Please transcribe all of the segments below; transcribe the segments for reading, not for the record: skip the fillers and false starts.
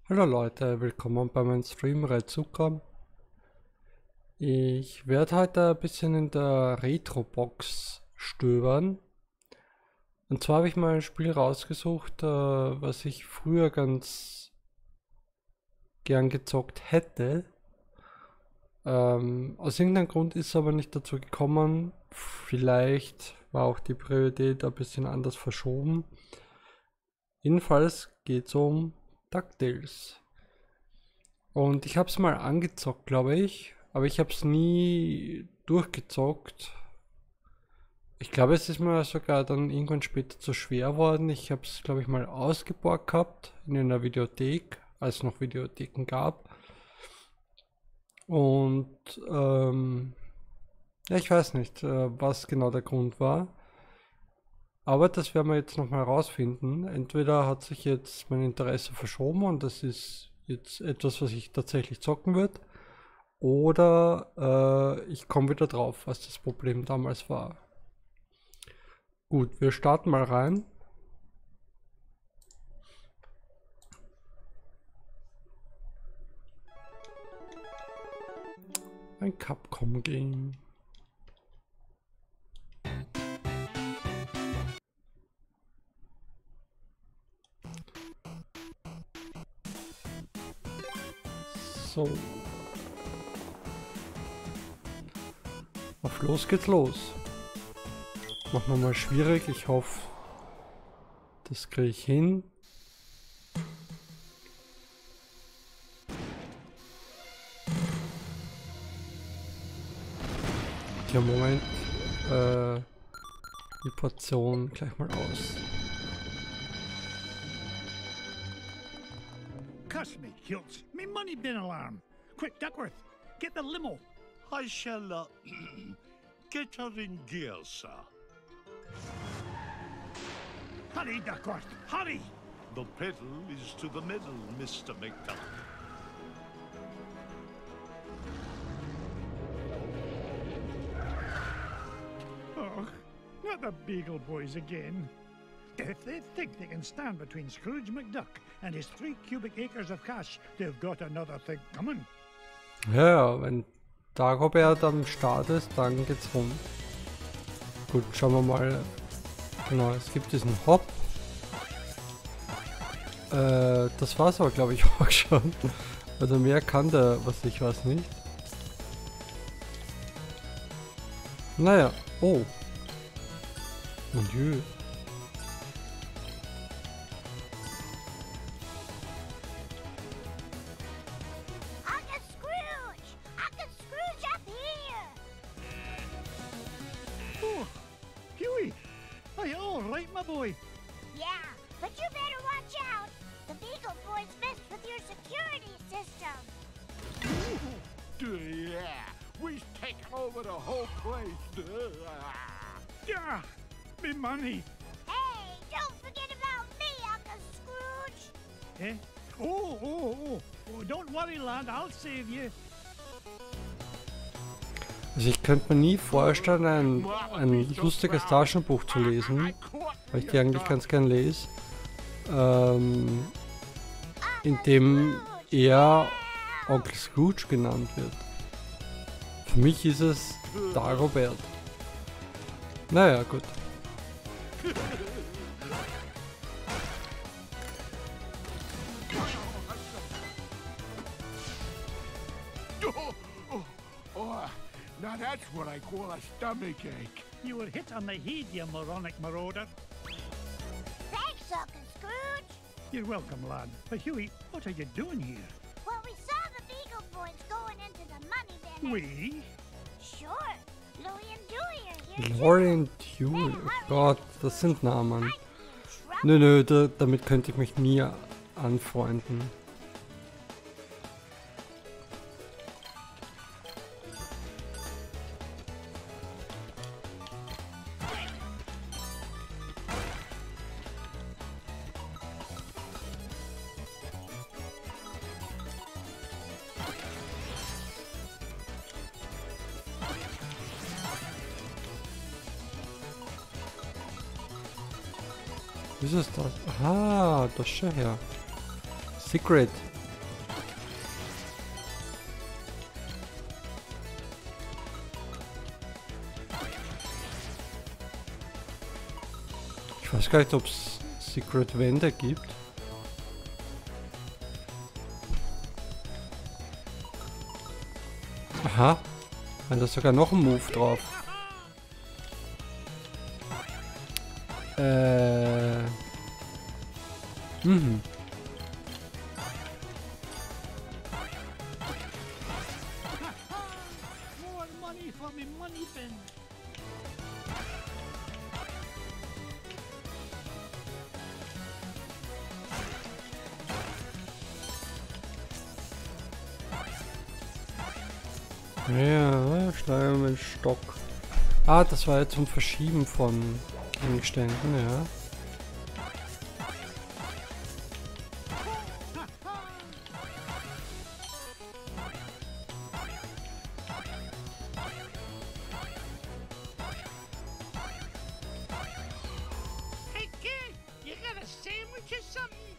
Hallo Leute, willkommen bei meinem Stream Red Zucker. Ich werde heute ein bisschen in der Retro-Box stöbern. Und zwar habe ich mal ein Spiel rausgesucht, was ich früher ganz gern gezockt hätte. Aus irgendeinem Grund ist es aber nicht dazu gekommen. Vielleicht war auch die Priorität ein bisschen anders verschoben. Jedenfalls geht es um DuckTales. Und ich habe es mal angezockt, glaube ich, aber ich habe es nie durchgezockt. Ich glaube, es ist mir sogar dann irgendwann später zu schwer worden. Ich habe es, glaube ich, mal ausgeborgt gehabt in einer Videothek, als es noch Videotheken gab. Und ja, ich weiß nicht, was genau der Grund war. Aber das werden wir jetzt nochmal rausfinden. Entweder hat sich jetzt mein Interesse verschoben und das ist jetzt etwas, was ich tatsächlich zocken wird. Oder ich komme wieder drauf, was das Problem damals war. Gut, wir starten mal rein. Ein Capcom-Game. So. Auf los geht's los. Machen wir mal schwierig. Ich hoffe, das kriege ich hin. Okay, Moment. Die Portion gleich mal aus. Cuss me, Hilts. Me money bin alarm. Quick, Duckworth, get the limo. I shall get her in gear, sir. Hurry, Duckworth, hurry! The pedal is to the middle, Mr. McDuck. Oh, not the Beagle Boys again. If they think they can stand between Scrooge McDuck and his 3 cubic acres of cash, they've got another thing coming. Ja, wenn Dagobert am Start ist, dann geht's rund. Gut, schauen wir mal. Genau, es gibt diesen Hop. Das war's aber, glaube ich, auch schon. Also mehr kann der, was ich weiß nicht. Naja, oh. Mon Dieu. Uncle Scrooge! Uncle Scrooge up here! Oh, Huey, are you all right, my boy? Yeah, but you better watch out. The Beagle Boys messed with your security system. Yeah, we've taken over the whole place. Yeah, me money. Hey, don't forget about me, Uncle Scrooge. Eh? Oh, don't worry, lad, I'll save you. Also ich könnte mir nie vorstellen, ein lustiges Taschenbuch zu lesen, weil ich die eigentlich ganz gern lese, in dem er Onkel Scrooge genannt wird. Für mich ist es Dagobert. Naja, gut. Now that's what I call a stomach ache. You were hit on the head, you moronic marauder. Thanks, Uncle Scrooge. You're welcome, lad. But Huey, what are you doing here? Well, we saw the Beagle Boys going into the money bin. We? Sure. Louie and Dewey are here. Lauren Dewey, oh Gott, das sind Namen. Nö, damit könnte ich mich nie anfreunden. Wie ist es das? Ah, das ist ja her. Secret. Ich weiß gar nicht, ob es Secret Wände gibt. Aha. Da ist sogar noch ein Move drauf. Mhm. More money for me money bin. Ja, Schleier mit Stock. Ah, das war jetzt zum Verschieben von Gegenständen, ja. Hey, kid, you got a sandwich or something?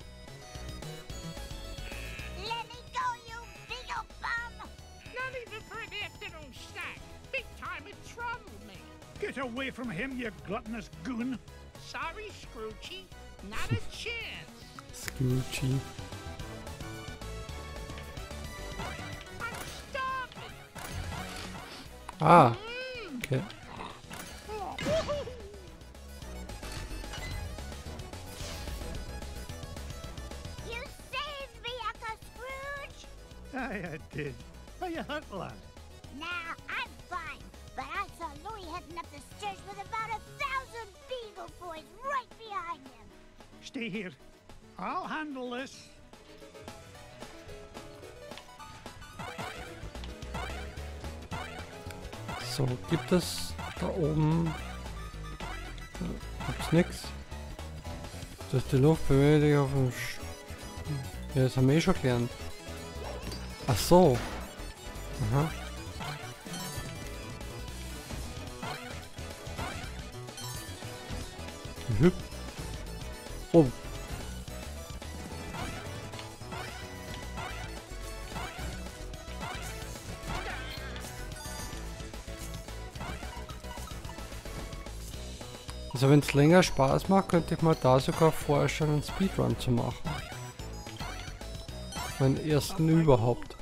Let me go, you big ol' bum! Not even for an afternoon snack. Big time in trouble, me. Get away from him, you gluttonous goon. Sorry, Scroochy. Not a chance. Scoochie. I'm starving. Ah, okay. You saved me, Uncle Scrooge! Aye, I did. Are you hurt, lad? Nah, I'm fine. But I saw Louie heading up the stairs with about 1,000 Beagle Boys right behind him. Stay here. I'll handle this. So, gibt es da oben... Gibt's nix? Dass die Luft bewegt sich auf dem... Ja, das haben wir eh schon gelernt. Ach so. Aha. Hüp. Oh. Also wenn es länger Spaß macht, könnte ich mal da sogar vorstellen, einen Speedrun zu machen. Meinen ersten überhaupt.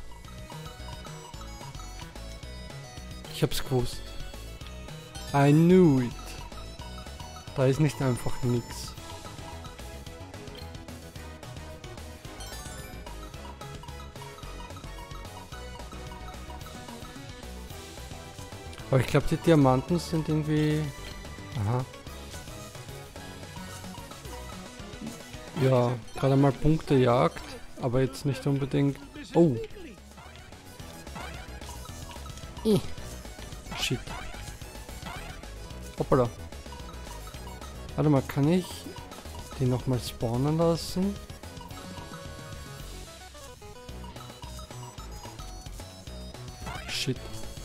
Ich hab's gewusst. I knew it. Da ist nicht einfach nix. Aber ich glaube, die Diamanten sind irgendwie... Aha. Ja, gerade mal Punktejagd, aber jetzt nicht unbedingt... Oh! Shit. Hoppala. Warte mal, kann ich die nochmal spawnen lassen? Shit.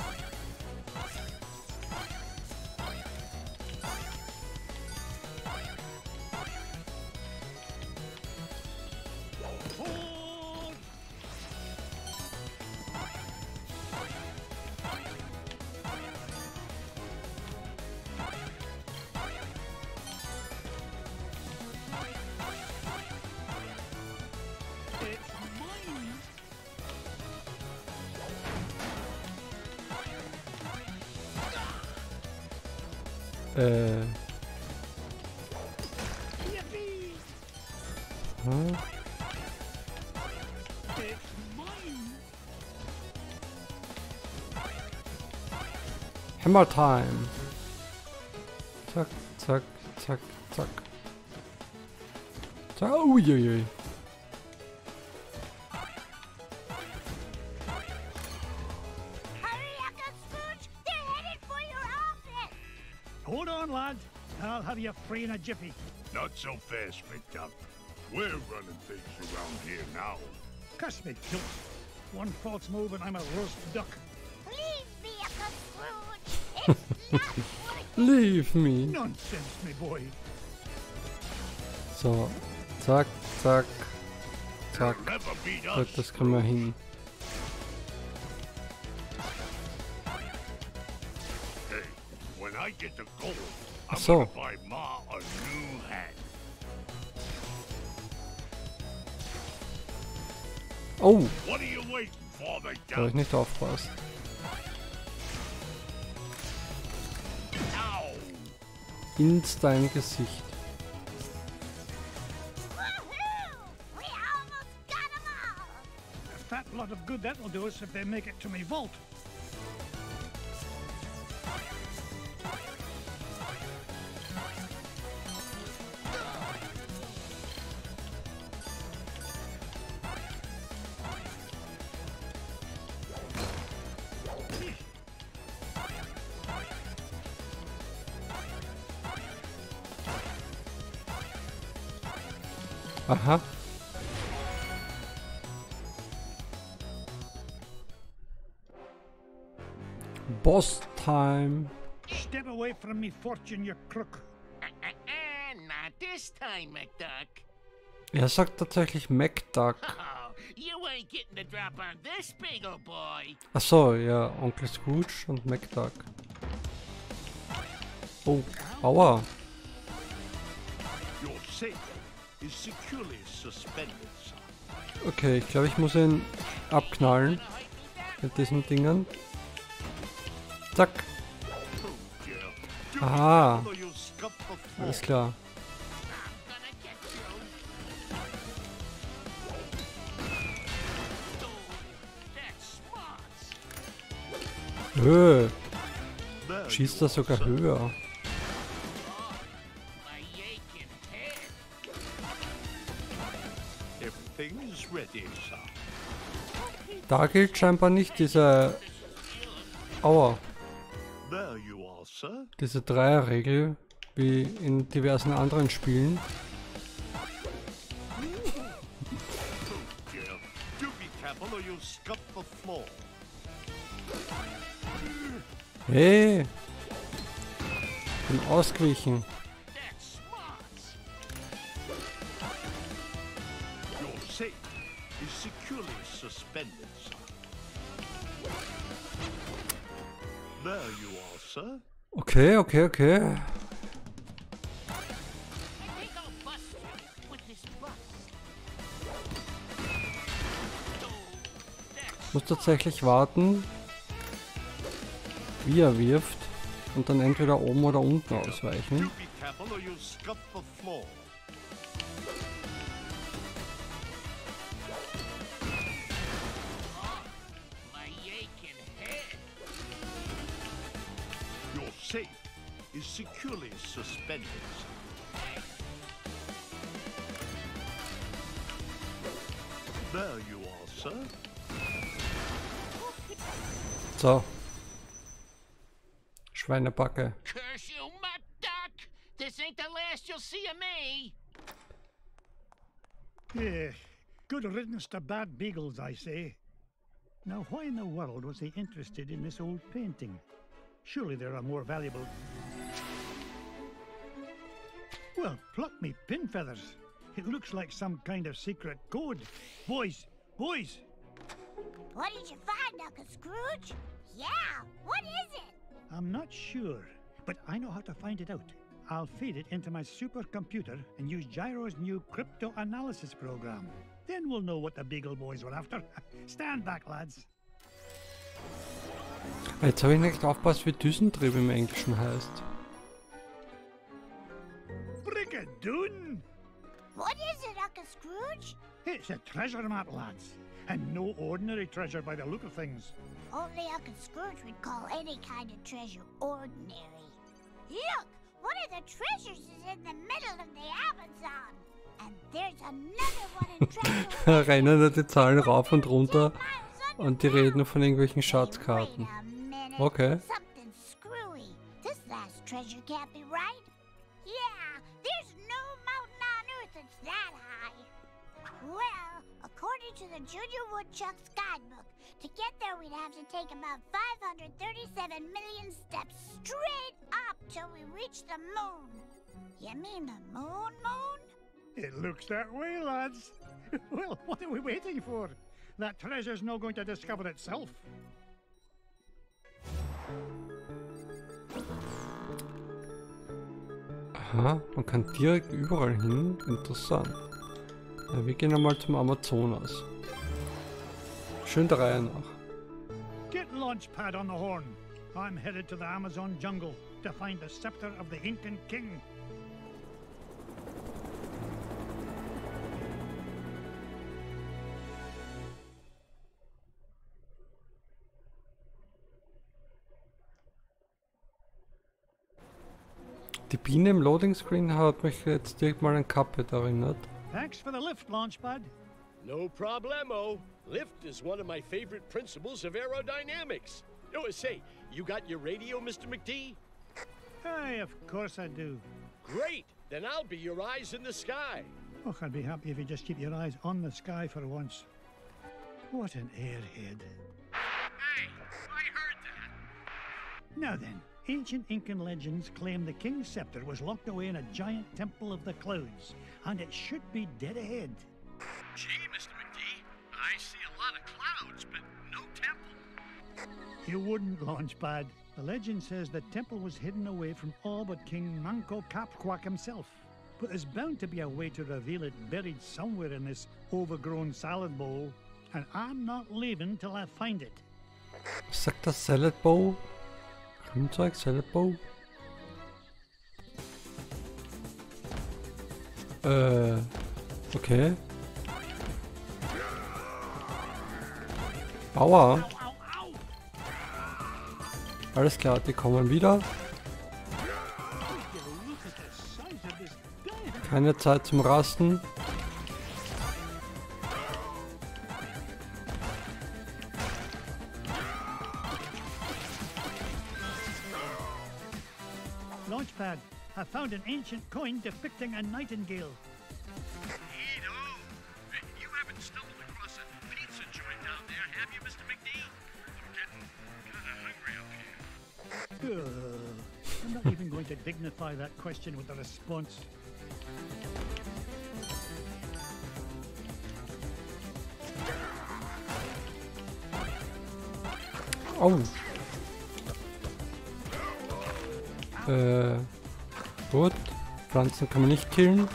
Hm? Hammer Time. Zack, zack, zack, zack. Zack. Uiuiui. Hurry, Uncle Scrooge! They're headed for your office! Hold on, lad. I'll have you free in a jiffy. Not so fast, McDuck. We're running things around here now. Cuss me, kilt. One false move and I'm a roast duck. Leave me, Uncle Scrooge! It's not worth Leave me. Nonsense, me boy. So. Zack, zack. Zack. You'll never beat Gut, us. das können wir hin. Hey, when I get the gold, Ach I'm so. gonna buy Ma a new hat. Oh, What are you waiting for, da habe ich McDuck? nicht aufpasst. Ow! Ins dein Gesicht. Woohoo! We almost got 'em all! A fat lot of good that'll do us if they make it to me vault. Aha. Boss Time. Step away from me, Fortune, you crook. Not this time, McDuck. Er sagt tatsächlich MacDuck. Oh, you ain't getting the drop on this big old boy. Achso, ja, Onkel Scrooge und MacDuck. Oh, aua. Your safe is securely suspended, son. Okay, ich glaube, ich muss ihn abknallen mit diesen Dingen. Zack. Oh, Jeff. Do Aha, be careful or you'll scuff the floor. alles klar. I'm gonna get you. Oh, that's smart. Höhe. There Schießt you er are, sogar sir. höher. My aching head. Everything's ready, son. Da gilt scheinbar nicht diese... Aua. There you are, sir. Diese Dreierregel, wie in diversen anderen Spielen. Jeff, do be careful or you'll scuff the floor. Hey! Bin ausgewichen. That's smart. Your safe is securely suspended, son. There you are, sir. Okay, okay, okay. I think I'll bust you with this bus. Oh, that's Muss tatsächlich warten, wie er wirft und dann entweder oben oder unten Do ausweichen. be careful or you'll scuff the floor. my aching head. Your safe is securely suspended, son. There you are, sir. So. Schweinebacke. Curse you, McDuck! This ain't the last you'll see of me. Yeah, good riddance to bad beagles, I say. Now, why in the world was he interested in this old painting? Surely there are more valuable... Well, pluck me pin feathers. It looks like some kind of secret code. Boys, boys! What did you find, Uncle Scrooge? Yeah, what is it? I'm not sure, but I know how to find it out. I'll feed it into my supercomputer and use Gyro's new crypto analysis program. Then we'll know what the Beagle Boys were after. Stand back, lads. Jetzt habe ich nicht aufgepasst, wie Düsentrieb im Englischen heißt. Brigadoon! What is it, Uncle Scrooge? It's a treasure map, lads. And no ordinary treasure by the look of things. Only Uncle Scrooge would call any kind of treasure ordinary. Look! One of the treasures is in the middle of the Amazon. And there's another one in Da Treasure rennen da die Zahlen rauf und runter miles und die reden von irgendwelchen Hey, Schatzkarten. wait a minute. Okay. Something's screwy. This last treasure can't be right. Yeah, there's no mountain on earth that's that high. Well, according to the Junior Woodchuck's guidebook, to get there we'd have to take about 537 million steps straight up till we reach the moon. You mean the moon? It looks that way, lads. Well, what are we waiting for? That treasure's not going to discover itself. Aha, man kann direkt überall hin. Interessant. Ja, wir gehen einmal zum Amazonas. Schön der Reihe nach. Get Launchpad on the horn. I'm headed to the Amazon jungle to find the scepter of the Incan king. Die Biene im Loading Screen hat mich jetzt direkt mal an Cuphead erinnert. Thanks for the lift, Launchpad. No problemo. Lift is one of my favorite principles of aerodynamics. Oh, say, you got your radio, Mr. McD? Aye, of course I do. Great. Then I'll be your eyes in the sky. Oh, I'd be happy if you just keep your eyes on the sky for once. What an airhead. Hey, I heard that. Now then, ancient Incan legends claim the king's scepter was locked away in a giant temple of the clouds, and it should be dead ahead. Gee, Mr. McD, I see a lot of clouds, but no temple. You wouldn't, Launchpad. The legend says the temple was hidden away from all but King Manco Capquack himself. But there's bound to be a way to reveal it buried somewhere in this overgrown salad bowl, and I'm not leaving till I find it. Was sagt das Salad Bowl? Grünzeug, Salad Bowl? Okay. Aua. Alles klar, die kommen wieder. Keine Zeit zum Rasten. Launchpad, I found an ancient coin depicting a nightingale. Neato. You haven't stumbled across a pizza joint down there, have you, Mr. McD? I'm getting kind of hungry up here. I'm not even going to dignify that question with a response. Oh. Gut. Pflanzen kann man nicht killen.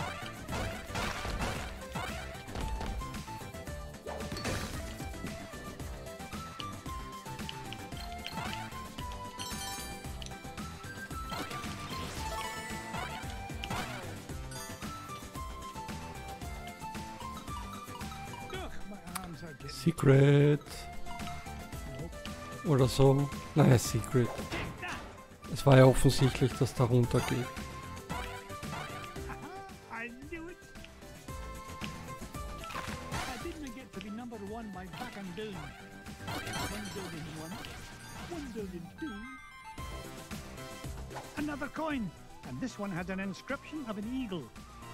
Secret. Oder so. Naja, Secret. Es war ja offensichtlich, dass da runter geht. I knew it. I didn't get to be number one by back and down. 1 billion 2. Another coin, and this one has an inscription of an eagle.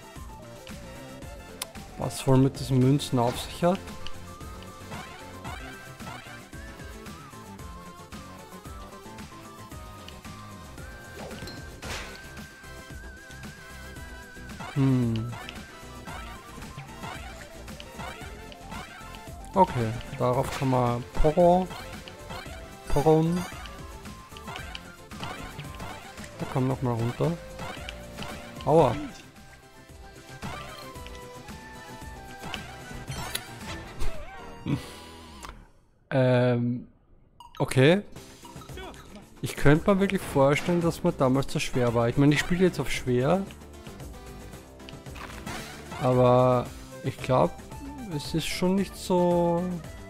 Was wohl mit diesen Münzen auf sich hat? Okay, darauf kann man porron. Da kommt noch mal runter. Aua. Okay. Ich könnte mir wirklich vorstellen, dass man damals zu schwer war. Ich meine, ich spiele jetzt auf schwer. Aber ich glaube, es ist schon nicht so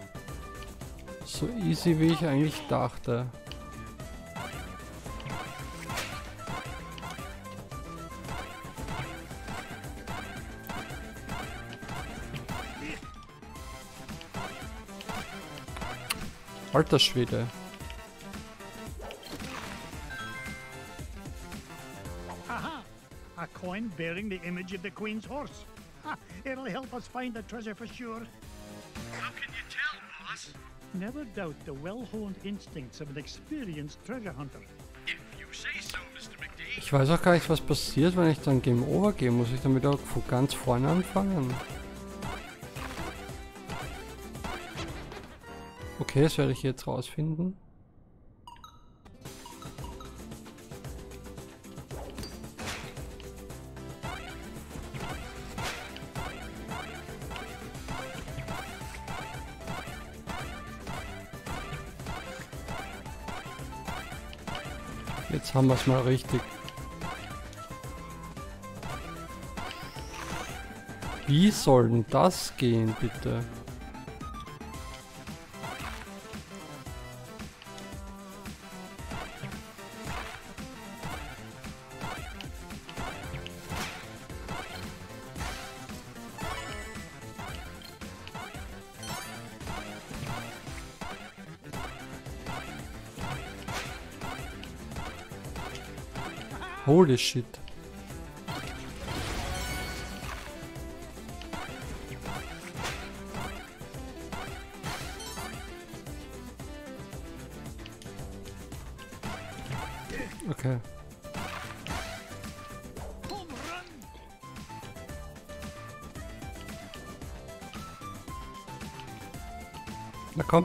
easy, wie ich eigentlich dachte. Alter Schwede. Aha! A coin bearing the image of the Queen's horse. Ha! It'll help us find the treasure for sure. How can you tell, boss? Never doubt the well-honed instincts of an experienced treasure hunter. If you say so, Mr. McD. Ich weiß auch gar nicht, was passiert, wenn ich dann Game Over gehe. Muss ich dann wieder von ganz vorne anfangen? Okay, das werde ich jetzt rausfinden. Jetzt haben wir es mal richtig. Wie soll denn das gehen, bitte? Holy shit. Okay. Na komm.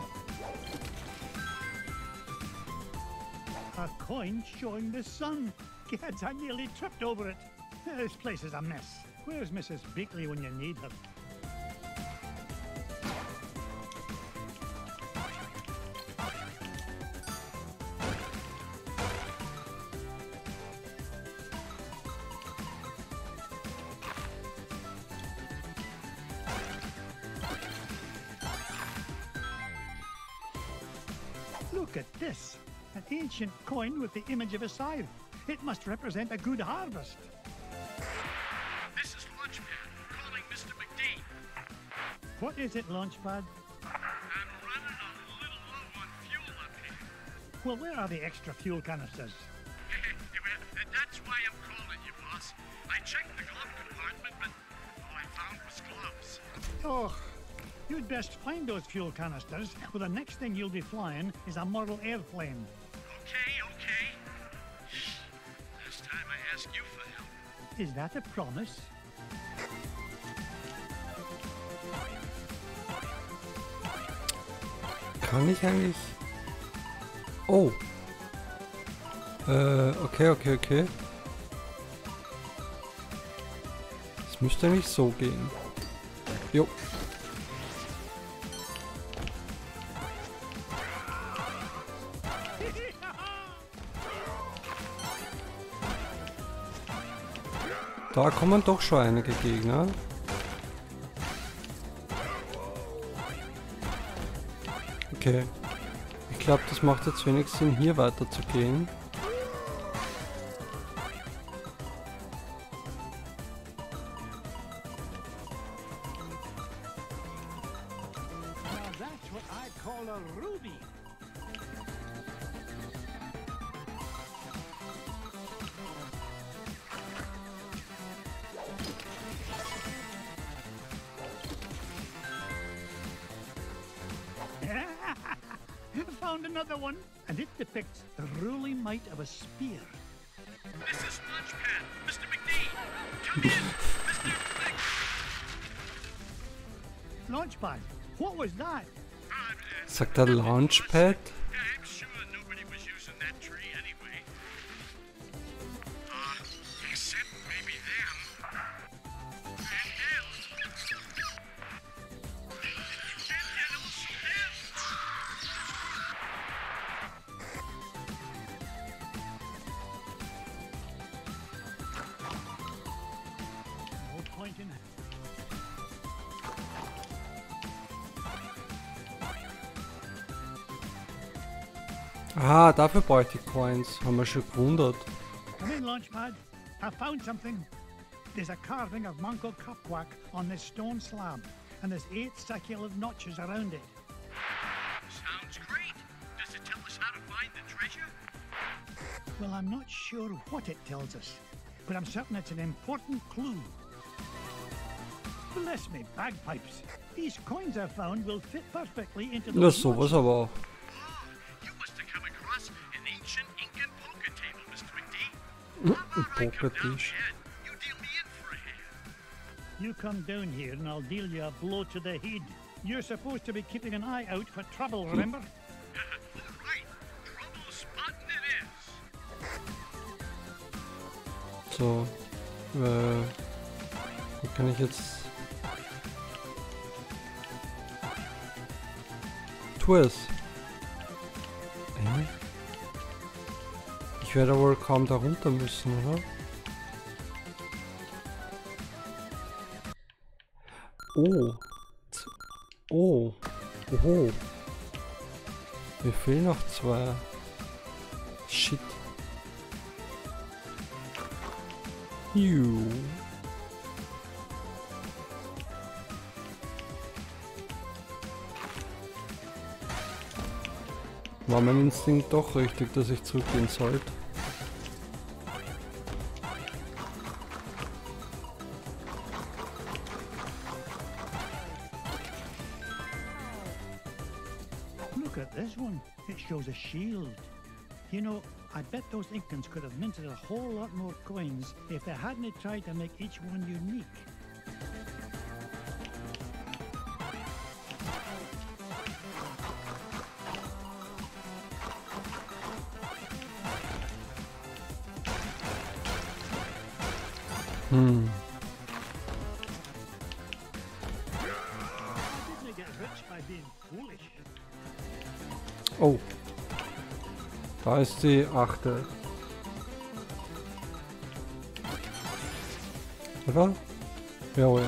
A coin showing the sun. Gads, I nearly tripped over it. This place is a mess. Where's Mrs. Beakley when you need her? Look at this. An ancient coin with the image of a scythe. It must represent a good harvest. This is Launchpad, calling Mr. McD. What is it, Launchpad? I'm running a little low on fuel up here. Well, where are the extra fuel canisters? Well, that's why I'm calling you, boss. I checked the glove compartment, but all I found was gloves. Oh, you'd best find those fuel canisters, or the next thing you'll be flying is a model airplane. Okay, okay. Last time I asked you for help. Is that a promise? Kann ich eigentlich... Oh. Okay. Es müsste eigentlich so gehen. Jo. Da kommen doch schon einige Gegner. Okay. Ich glaube, das macht jetzt wenig Sinn, hier weiter zu gehen. Now that's what I call a ruby. Found another one, and it depicts the ruling might of a spear. This is Launchpad, Mr. McD. Come in, Mr. Mc... Launchpad, what was that? Sagt er Launchpad? I'm sure nobody was using that tree anyway. Except maybe them. And hell. And also them. No point in... Ah, dafür bräuchte ich Coins. Haben wir schon gewundert. Come in, Launchpad. I found something. There's a carving of Monko Kapwak on this stone slab, and there's 8 circular notches around it. Sounds great. Does it tell us how to find the treasure? Well, I'm not sure what it tells us, but I'm certain it's an important clue. Bless me, bagpipes. These coins I found will fit perfectly into Na, those sowas notches. aber auch. You must have come across an ancient Incan poker table, Mr. McD. How about I come down Pokertisch. there and you deal me in for a hand? You come down here and I'll deal you a blow to the head. You're supposed to be keeping an eye out for trouble, remember? All right. Trouble spotting it is. So. Wie kann ich jetzt... Tu es. Ich werde wohl kaum da runter müssen, oder? Oh. Oh. Oh. Mir fehlen noch 2. Shit. You. War mein Instinkt doch richtig, dass ich zurückgehen sollte? Look at this one. It shows a shield. You know, I bet those Incans could have minted a whole lot more coins if they hadn't tried to make each one unique. Hm. Didn't they get rich by being foolish? Oh. Da ist die 8. Oder? Ja, oh ja.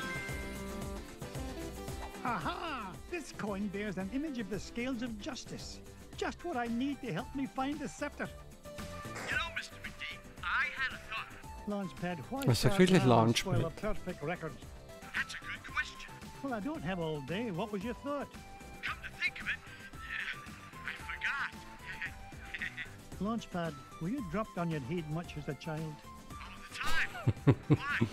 Aha! This coin bears an image of the scales of justice. Just what I need to help me find the scepter. You know, Mr. McD, I had a thought. Launchpad, why Was sagt start wirklich now and spoil a Launchpad? perfect record? That's a good question. Well, I don't have all day. What was your thought? Come to think of it, I forgot. Launchpad, were you dropped on your head much as a child? All the time. Why?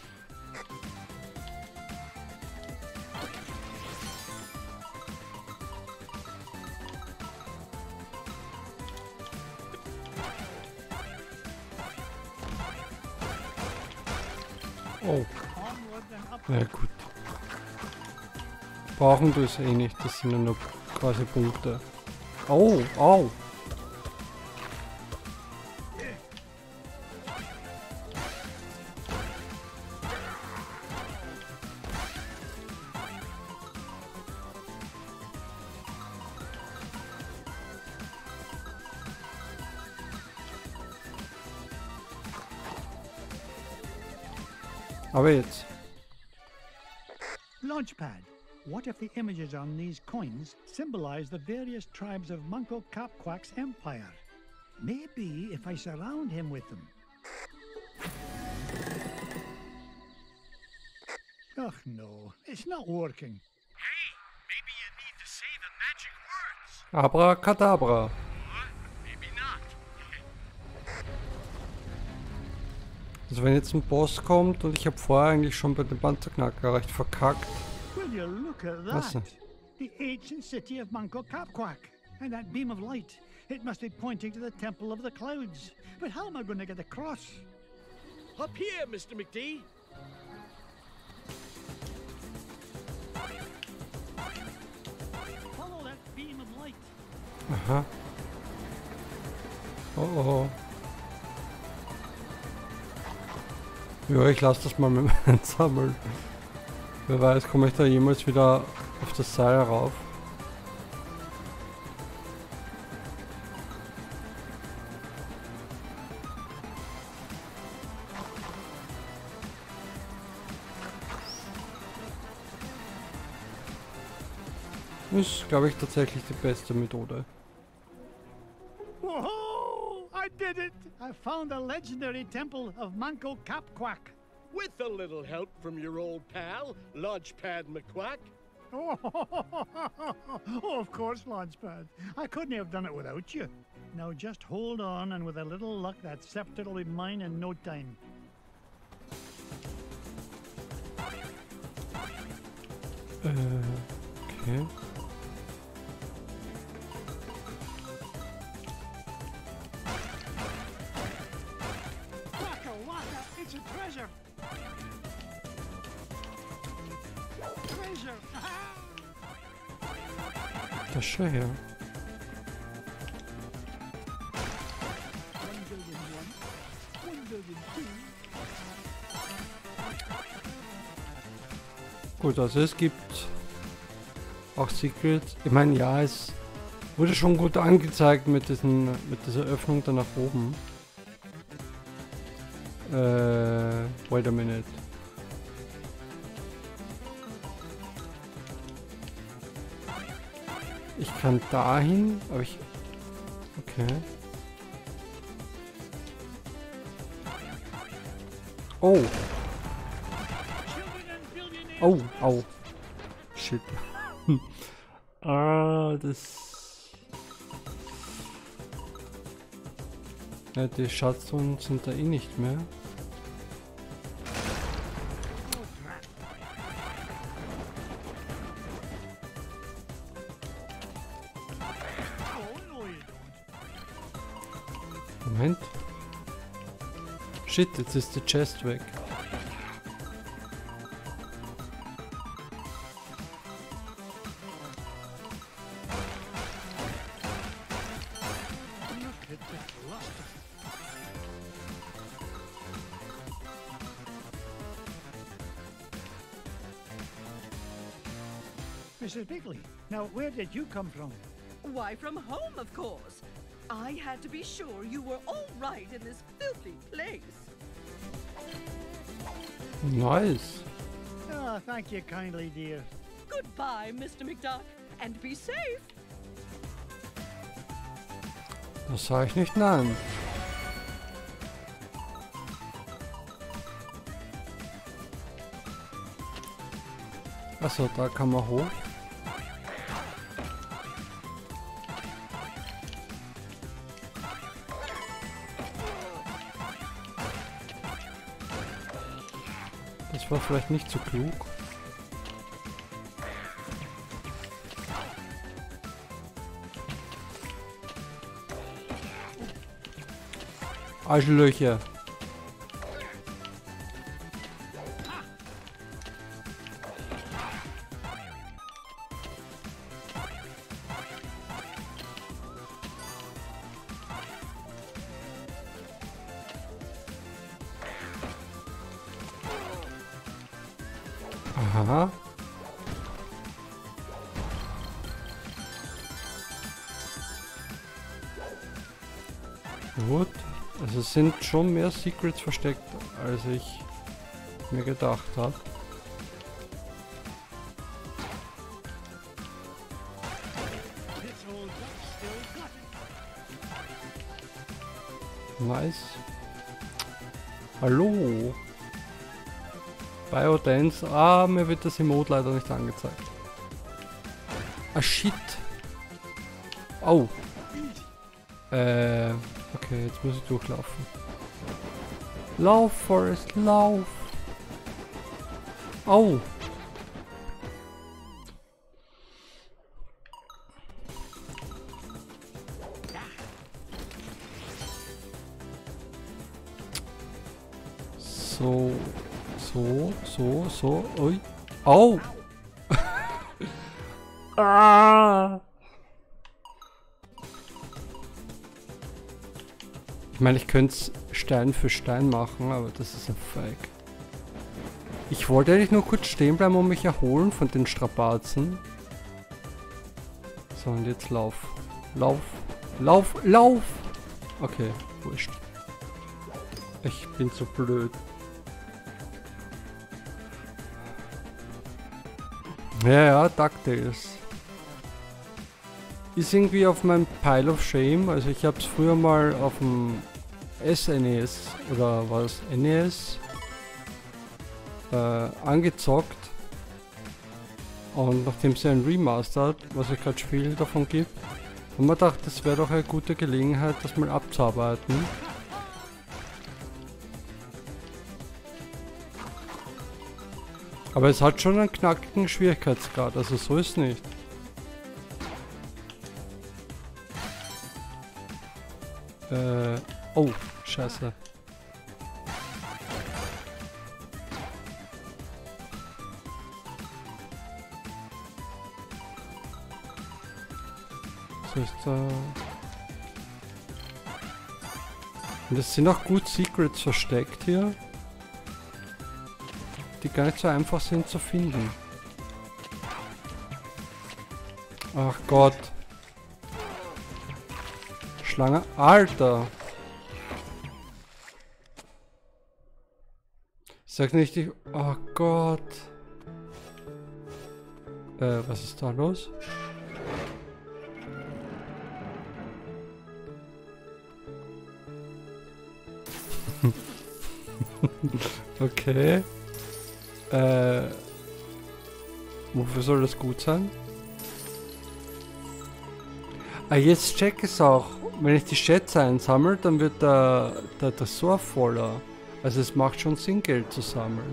Oh. Onward and up. Ja gut. Brauchen du es eh nicht, das sind ja nur quasi Punkte. Oh, au. Aber jetzt. Launchpad, what if the images on these coins symbolize the various tribes of Manco Capquack's empire? Maybe if I surround him with them. Ugh, no, it's not working. Hey, maybe you need to say the magic words. Abracadabra. Or maybe not. Also wenn jetzt ein Boss kommt und ich habe vorher eigentlich schon bei dem Panzerknacker recht verkackt. Will you look at Was that? denn? The ancient city of Manco Capquack. And that beam of light. It must be pointing to the Temple of the Clouds. But how am I going to get across? Up here, Mr. McD. Follow that beam of light. Aha. Oh oh. Ja, ich lasse das mal mit dem Einsammeln. Wer weiß, komme ich da jemals wieder auf das Seil rauf? Ist, glaube ich, tatsächlich die beste Methode. Whoa! I did it! I found the legendary temple of Manco Capquack. With a little help from your old pal, Launchpad McQuack. Oh, of course, Launchpad. I couldn't have done it without you. Now just hold on, and with a little luck, that scepter will be mine in no time. Okay. Waka waka, it's a treasure! Treasure! Das schon her. 1 billion 1, 1 billion 2. Gut, also es gibt auch Secrets. Ich meine, ja, es Wurde schon gut angezeigt mit dieser Öffnung da nach oben. Wait a minute. Ich kann dahin, aber ich... Okay. Oh. Oh, au. Shit. Ah, das... Ja, die Schatztruhen sind da eh nicht mehr. Moment. Shit, jetzt ist die Chest weg. Mrs. Bigley, now where did you come from? Why, from home, of course. I had to be sure you were all right in this filthy place. Nice. Oh, thank you kindly, dear. Goodbye, Mr. McDuck, and be safe. Das sage ich nicht, nein. Achso, da kann man hoch. Das war vielleicht nicht so klug. Arschlöcher. Aha. Gut. Also es sind schon mehr Secrets versteckt, als ich mir gedacht habe. Nice. Hallo. Biodance. Ah, mir wird das Emote leider nicht angezeigt. Ah, shit. Oh. Okay, jetzt muss ich durchlaufen. Lauf, Forrest, lauf. Oh. So. Ui. Oh. Ah. Ich meine, ich könnte es Stein für Stein machen, aber das ist ein Feig. Ich wollte eigentlich nur kurz stehen bleiben und mich erholen von den Strapazen. So, und jetzt lauf. Lauf. Okay, wurscht. Ich bin so blöd. Ja, DuckTales. Ist irgendwie auf meinem Pile of Shame. Also ich habe es früher mal auf dem SNES oder was NES angezockt. Und nachdem es ein Remastered, was ich gerade spiele, davon gibt, haben wir gedacht, das wäre doch eine gute Gelegenheit, das mal abzuarbeiten. Aber es hat schon einen knackigen Schwierigkeitsgrad, also so ist nicht. Oh, scheiße. So ist da. Und es sind auch gut Secrets versteckt hier, die gar nicht so einfach sind zu finden. Ach Gott. Schlange. Alter! Sag nicht, ich... Oh Gott. Was ist da los? Okay. Wofür soll das gut sein? Ah, jetzt check es auch. Wenn ich die Schätze einsammle, dann wird der Tresor voller. Also es macht schon Sinn, Geld zu sammeln.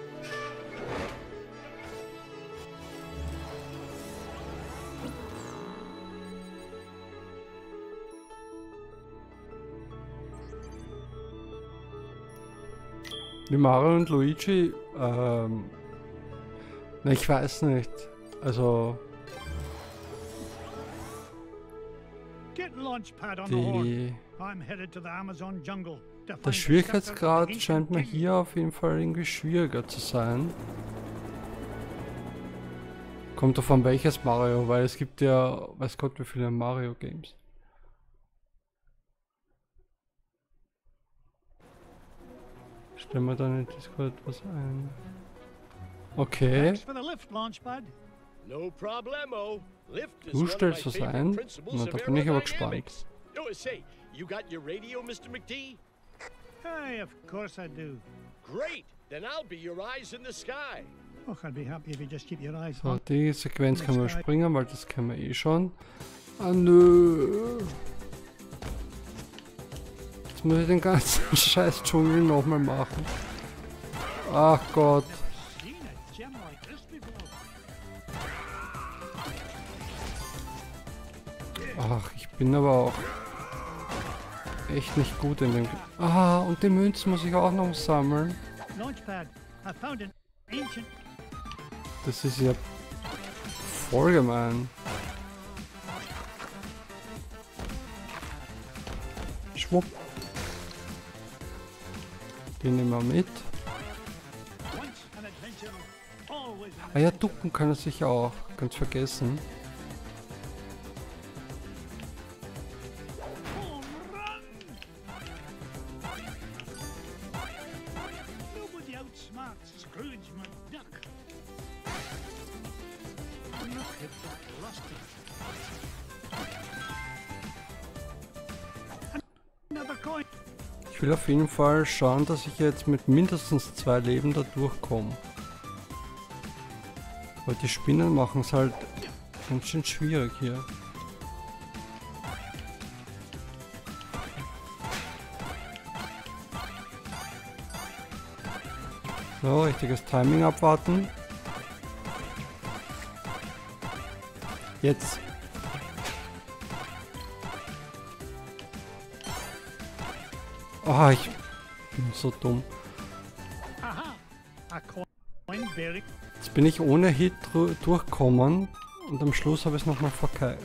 Wie Mario und Luigi, na, ich weiß nicht. Also, Get Launchpad on the horn. die, I'm headed to the Amazon jungle to der find the Schwierigkeitsgrad scepter of scheint mir ancient king. hier auf jeden Fall irgendwie schwieriger zu sein. Kommt davon welches Mario, weil es gibt ja, weiß Gott wie viele Mario Games. Stellen wir dann in Discord was ein. Okay. Thanks for the lift, Launchpad. No problemo. Lift is Du one of my stellst was favorite ein? principles Na, of da bin ich aber aerodynamics. Oh, say, you got your radio, Mr. McD? Hey, of course I do. Great. Then I'll be your eyes in the sky. Oh, I'd be happy if you just keep your eyes So, on. die Sequenz können wir springen, weil das kennen wir eh schon. Ah, nö. Jetzt muss ich den ganzen scheiß Dschungel nochmal machen. Ach Gott. Seen a gem like this before. Ach, ich bin aber auch echt nicht gut in dem... Ah, und die Münzen muss ich auch noch sammeln. Launchpad, I found an ancient... Das ist ja voll gemein. Schwupp. Den nehmen wir mit. Once an adventure, always an Ah ja, ducken kann er sich auch. Ganz vergessen. home run! Nobody outsmarts Scrooge McDuck. Look at that luster. Another coin. Ich will auf jeden Fall schauen, dass ich jetzt mit mindestens 2 Leben da durchkomme. Weil die Spinnen machen es halt ganz schön schwierig hier. So, richtiges Timing abwarten. Jetzt. Ah, ich bin so dumm. Aha! A coin bearing. Jetzt bin ich ohne Hit durchgekommen und am Schluss habe ich es nochmal vergeigt.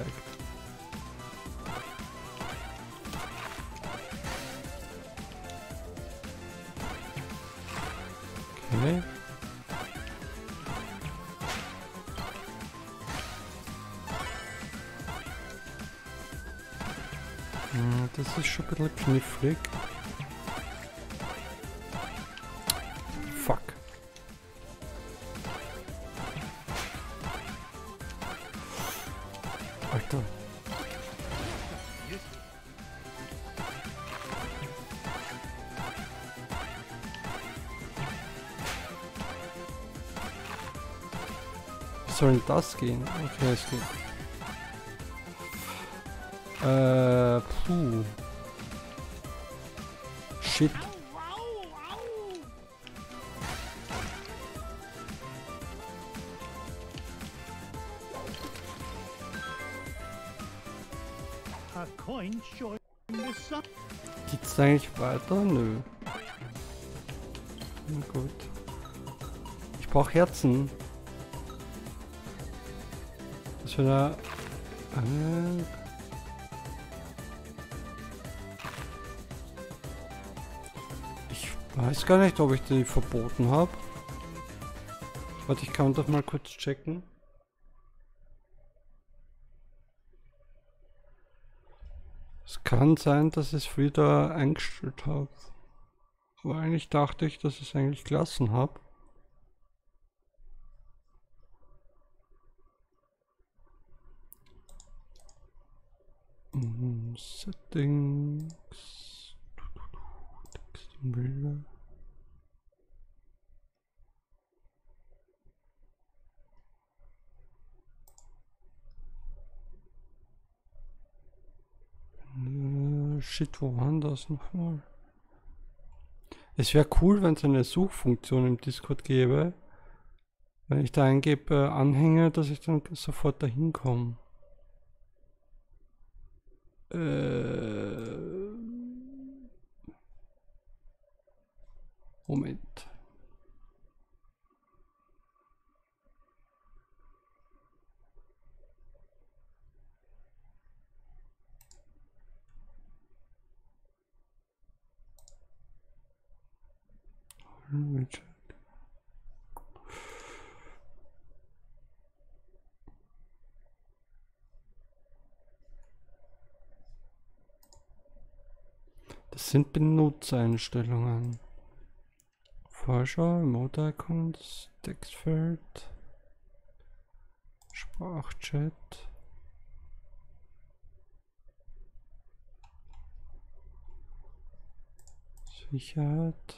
Okay. Das ist schon ein bisschen knifflig. Fuck. Alter. Wie soll denn das gehen? Okay, es geht. Puh. Shit. A coin showing the sun. Geht's da eigentlich weiter? Nö. Na gut. Ich brauche Herzen. Das wäre eine... Ich weiß gar nicht, ob ich die verboten habe. Warte, ich kann doch mal kurz checken. Es Kann sein, dass ich es wieder eingestellt habe. Aber eigentlich dachte ich, dass ich es eigentlich gelassen habe. Settings. Textbilder. Shit, wo waren das nochmal? Es wäre cool, wenn es eine Suchfunktion im Discord gäbe. Wenn ich da eingebe Anhänge, dass ich dann sofort dahin komme. Moment. Das sind Benutzereinstellungen. Vorschau, Emote-Icons, Textfeld, Sprachchat. Sicherheit.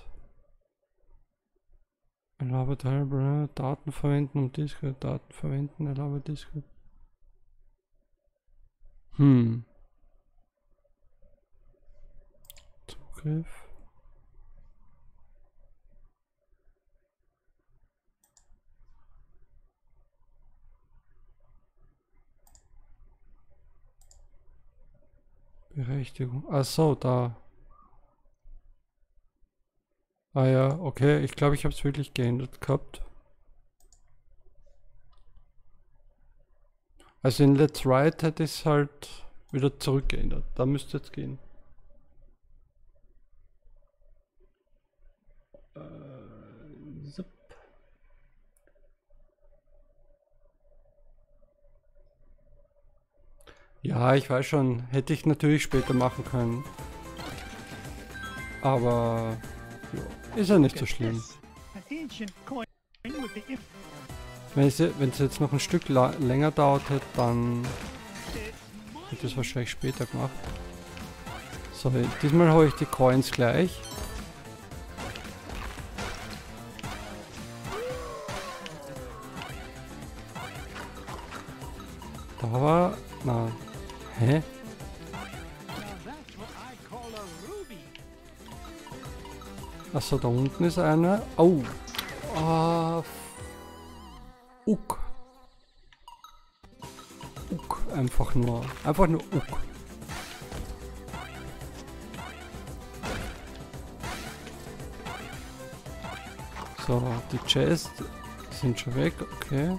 Erlaube Teilbrenner, Daten verwenden, um Discord, Daten verwenden, erlaube Discord. Zugriff. Berechtigung. Ach so, da. Ah ja, okay. Ich glaube, ich habe es wirklich geändert gehabt. Also in Let's Write hätte ich es halt wieder zurückgeändert. Da müsste jetzt gehen. Zip. Ja, ich weiß schon. Hätte ich natürlich später machen können. Aber ja, ist ja nicht so schlimm. An ancient coin with the imp. Wenn es jetzt noch ein Stück länger dauert hätte, dann hätte ich es wahrscheinlich später gemacht. So, diesmal hole ich die Coins gleich. Da war... Na... Hä? Achso, da unten ist einer. Oh! Ah... Uck. Uck, einfach nur Uck. So, die Chests sind schon weg, okay.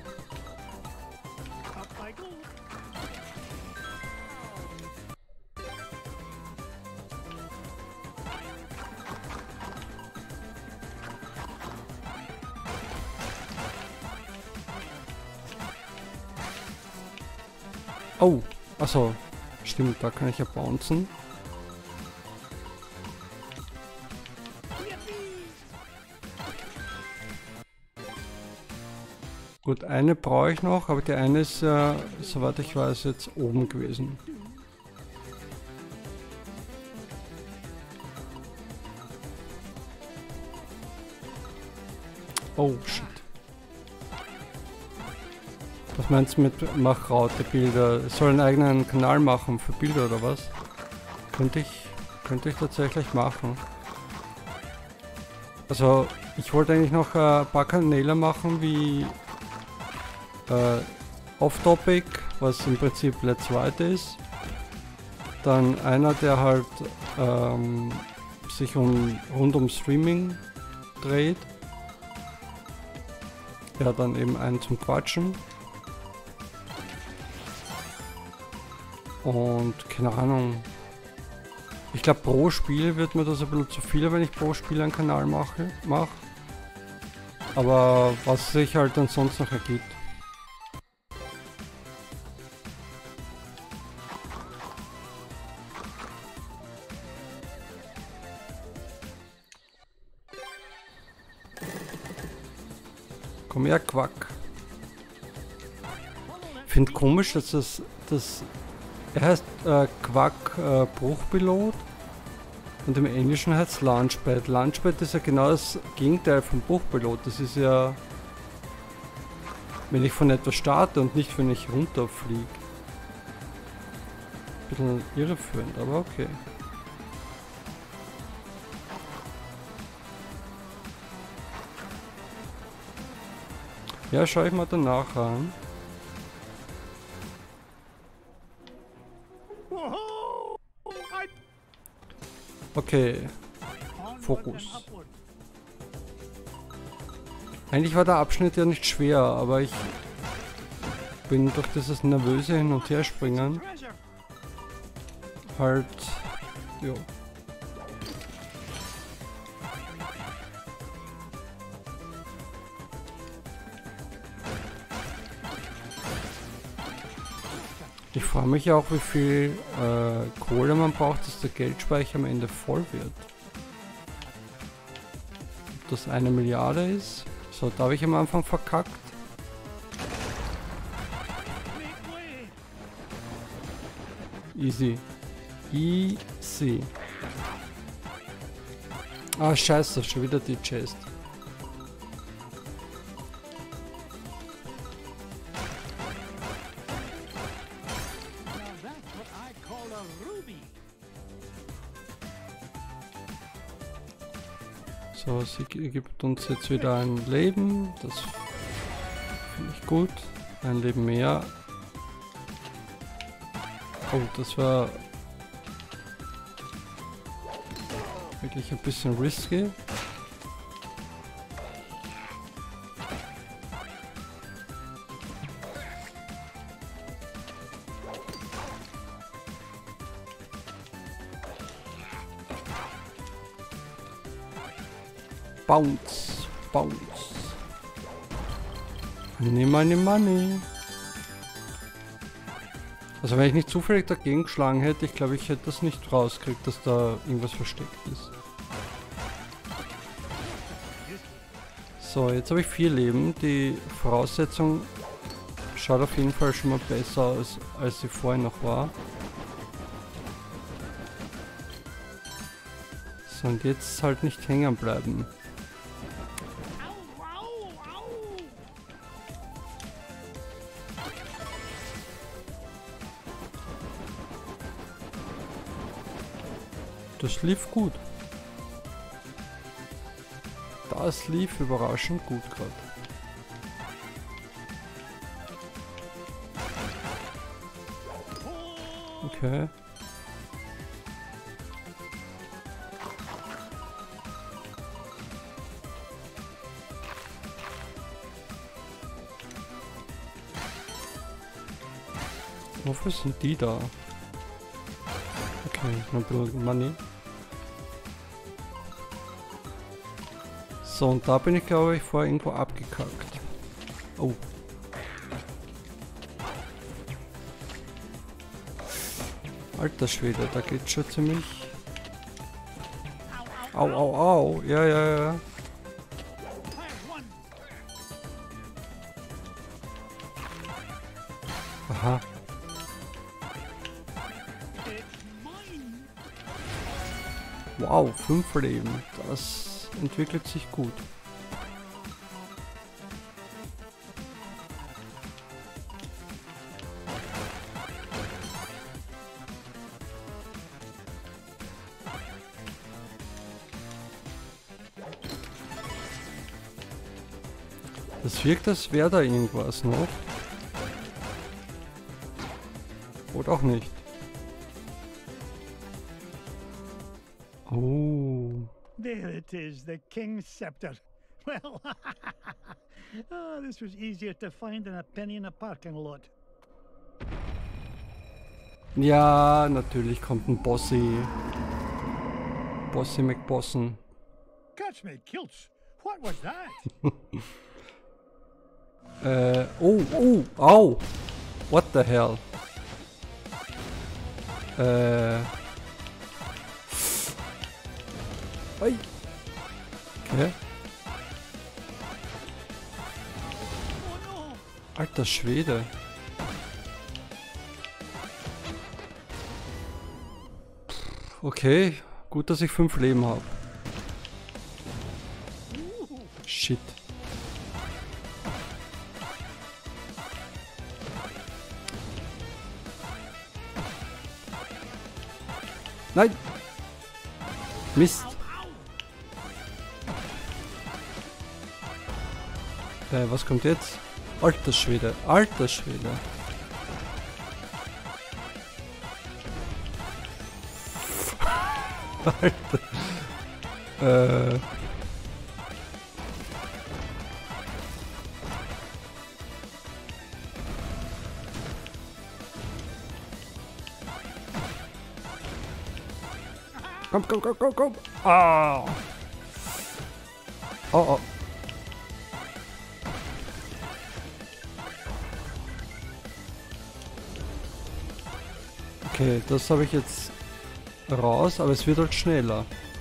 Oh, achso, stimmt, da kann ich ja bouncen. Gut, eine brauche ich noch, aber die eine ist, soweit ich weiß, jetzt oben gewesen. Oh, shit. Was meinst du mit Mach-Raute-Bilder? Ich soll einen eigenen Kanal machen für Bilder oder was? Könnte ich tatsächlich machen. Also, ich wollte eigentlich noch ein paar Kanäle machen wie Off-Topic, was im Prinzip Let's Write ist. Dann einer, der halt sich rund um Streaming dreht. Ja, dann eben einen zum Quatschen. Und keine Ahnung. Ich glaube, pro Spiel wird mir das ein bisschen zu viel, wenn ich pro Spiel einen Kanal mache. Aber was sich halt dann sonst noch ergibt. Komm her, Quack. Ich finde komisch, dass er heißt Quack Bruchpilot und im Englischen heißt es Launchpad. Launchpad ist ja genau das Gegenteil vom Bruchpilot. Das ist ja, wenn ich von etwas starte und nicht, wenn ich runterfliege. Bisschen irreführend, aber okay. Ja, schau ich mal danach an. Okay, Fokus. Eigentlich war der Abschnitt ja nicht schwer, aber ich bin durch dieses nervöse Hin- und Herspringen halt, jo. Ich frage mich auch, wie viel Kohle man braucht, dass der Geldspeicher am Ende voll wird. Ob das 1 Milliarde ist? So, da habe ich am Anfang verkackt. Easy. Easy. Ah, scheiße, schon wieder die Chest. So, sie gibt uns jetzt wieder ein Leben. Das finde ich gut. Ein Leben mehr. Oh, das war wirklich ein bisschen risky. Bounce, bounce. Money, money. Also wenn ich nicht zufällig dagegen geschlagen hätte, ich glaube, ich hätte das nicht rausgekriegt, dass da irgendwas versteckt ist. So, jetzt habe ich 4 Leben. Die Voraussetzung schaut auf jeden Fall schon mal besser aus, als sie vorher noch war. So, und jetzt halt nicht hängen bleiben. Das lief gut. Das lief überraschend gut gerade. Okay. Wofür sind die da? Okay, noch ein bisschen Money. So, und da bin ich, glaube ich, vorher irgendwo abgekackt. Oh. Alter Schwede, da geht's schon ziemlich... Au, au, au. Ja, ja, ja. Aha. Wow, 5 Leben. Das entwickelt sich gut. Das wirkt, als wäre da irgendwas noch. Oder auch nicht. Oh. There it is, the King's Scepter. Well, oh, this was easier to find than a penny in a parking lot. Ja, natürlich kommt ein Bossy. Bossy McBossen. Catch me, Kilts. What was that? Oh, oh, au. What the hell? Oi. Okay. Alter Schwede. Okay, gut, dass ich 5 Leben habe. Shit. Nein! Mist! Was kommt jetzt? Alter Schwede, alter Schwede. Alter. Komm, komm, komm, komm, komm. Ah. Oh, oh. Okay, das habe ich jetzt raus, aber es wird halt schneller.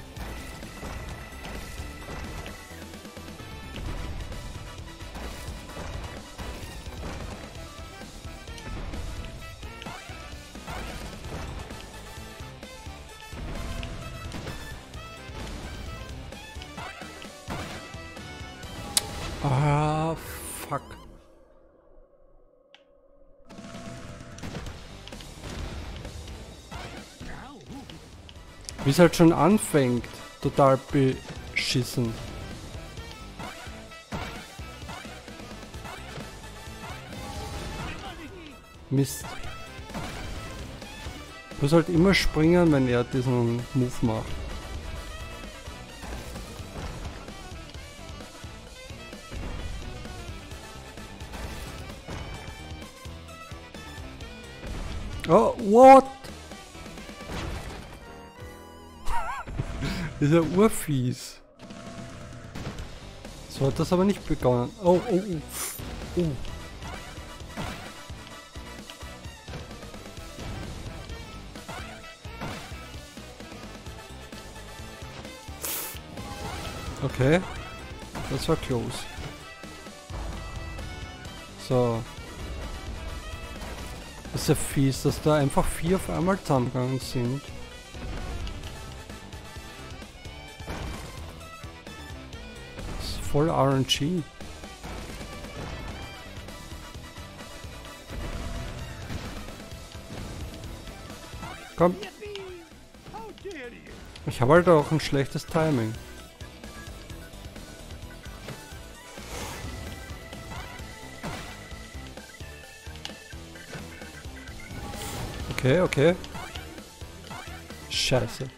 Ah, fuck. Wie es halt schon anfängt, total beschissen. Mist. Ich muss halt immer springen, wenn er diesen Move macht. Oh, what? Das ist ja urfies. So hat das aber nicht begonnen. Oh, oh, oh. Oh. Okay. Das war close. So. Das ist ja fies, dass da einfach 4 auf einmal zusammengegangen sind. Das ist voll RNG. Komm. Ich habe halt auch ein schlechtes Timing. Okay, okay. Scheiße.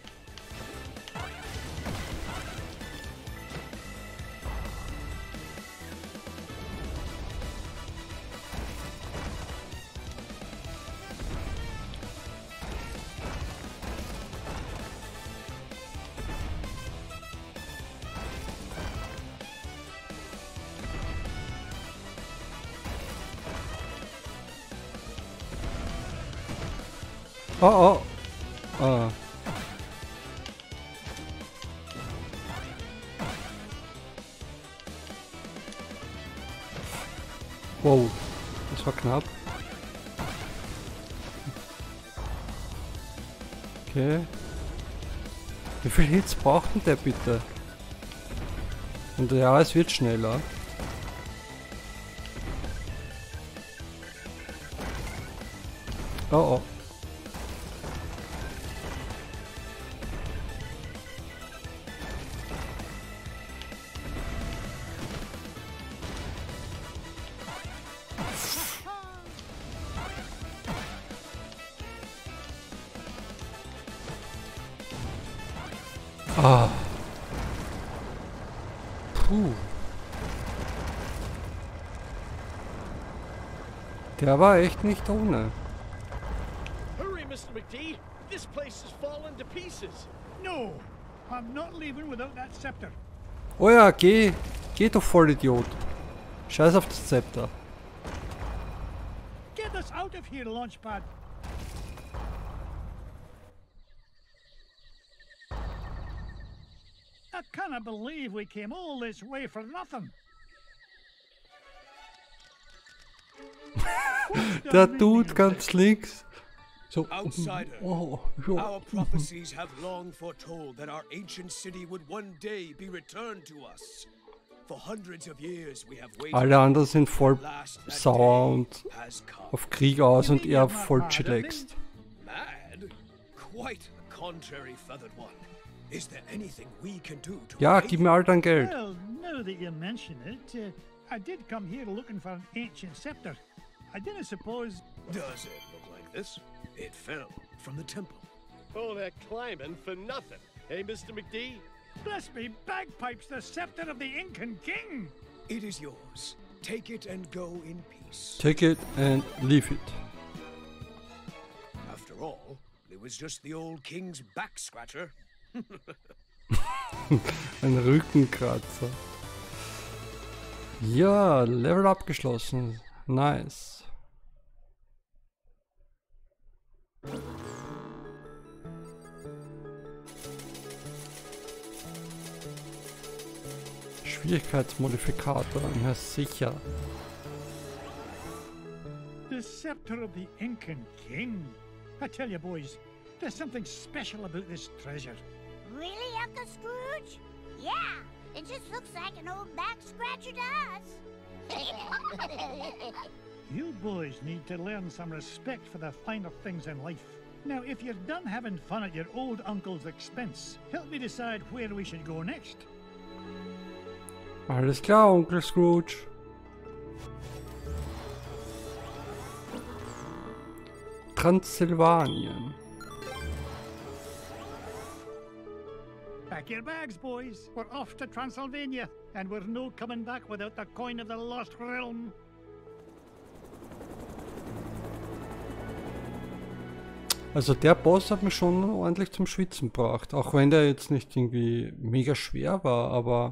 Oh, oh. Ah. Wow, das war knapp. Okay. Wie viel Hits braucht denn der bitte? Und ja, es wird schneller. Oh, oh. Ah. Puh. Der war echt nicht ohne. Hurry, Mr. McD! This place has fallen to pieces. No, I'm not leaving without that scepter. Oh ja, geh. Geh doch, Vollidiot. Scheiß auf das Zepter. Get us out of here, Launchpad. I cannot believe we came all this way for nothing. Der Dude ganz links. So. Outsider, Oh, our ja. prophecies have long foretold that our ancient city would one day be returned to us. For hundreds of years we have waited. Alle anderen sind voll Last that sauer day und has come. auf Krieg aus und er you're not voll mad, chillaxed. Mad? Quite the contrary, feathered one. Is there anything we can do to Ja, repay gib mir all dein Geld. Well, now that you mention it, I did come here looking for an ancient scepter. I didn't suppose. Does it look like this? It fell from the temple. Oh, they're climbing for nothing. Hey, Mr. McD? Bless me, bagpipes, the scepter of the Incan king! It is yours. Take it and go in peace. Take it and leave it. After all, it was just the old king's back scratcher. Ein Rückenkratzer. Ja, Level abgeschlossen. Nice. Schwierigkeitsmodifikator, ja sicher. The scepter of the Incan king. I tell you, boys, there's something special about this treasure. Really, Uncle Scrooge? Yeah, it just looks like an old back scratcher to us. You boys need to learn some respect for the finer things in life. Now, if you're done having fun at your old uncle's expense, help me decide where we should go next. Alles klar, Onkel Scrooge. Transsilvanien. Pack your bags, boys. We're off to Transylvania, and we're no coming back without the coin of the lost realm. Also der Boss hat mich schon ordentlich zum Schwitzen gebracht. Auch wenn der jetzt nicht irgendwie mega schwer war, aber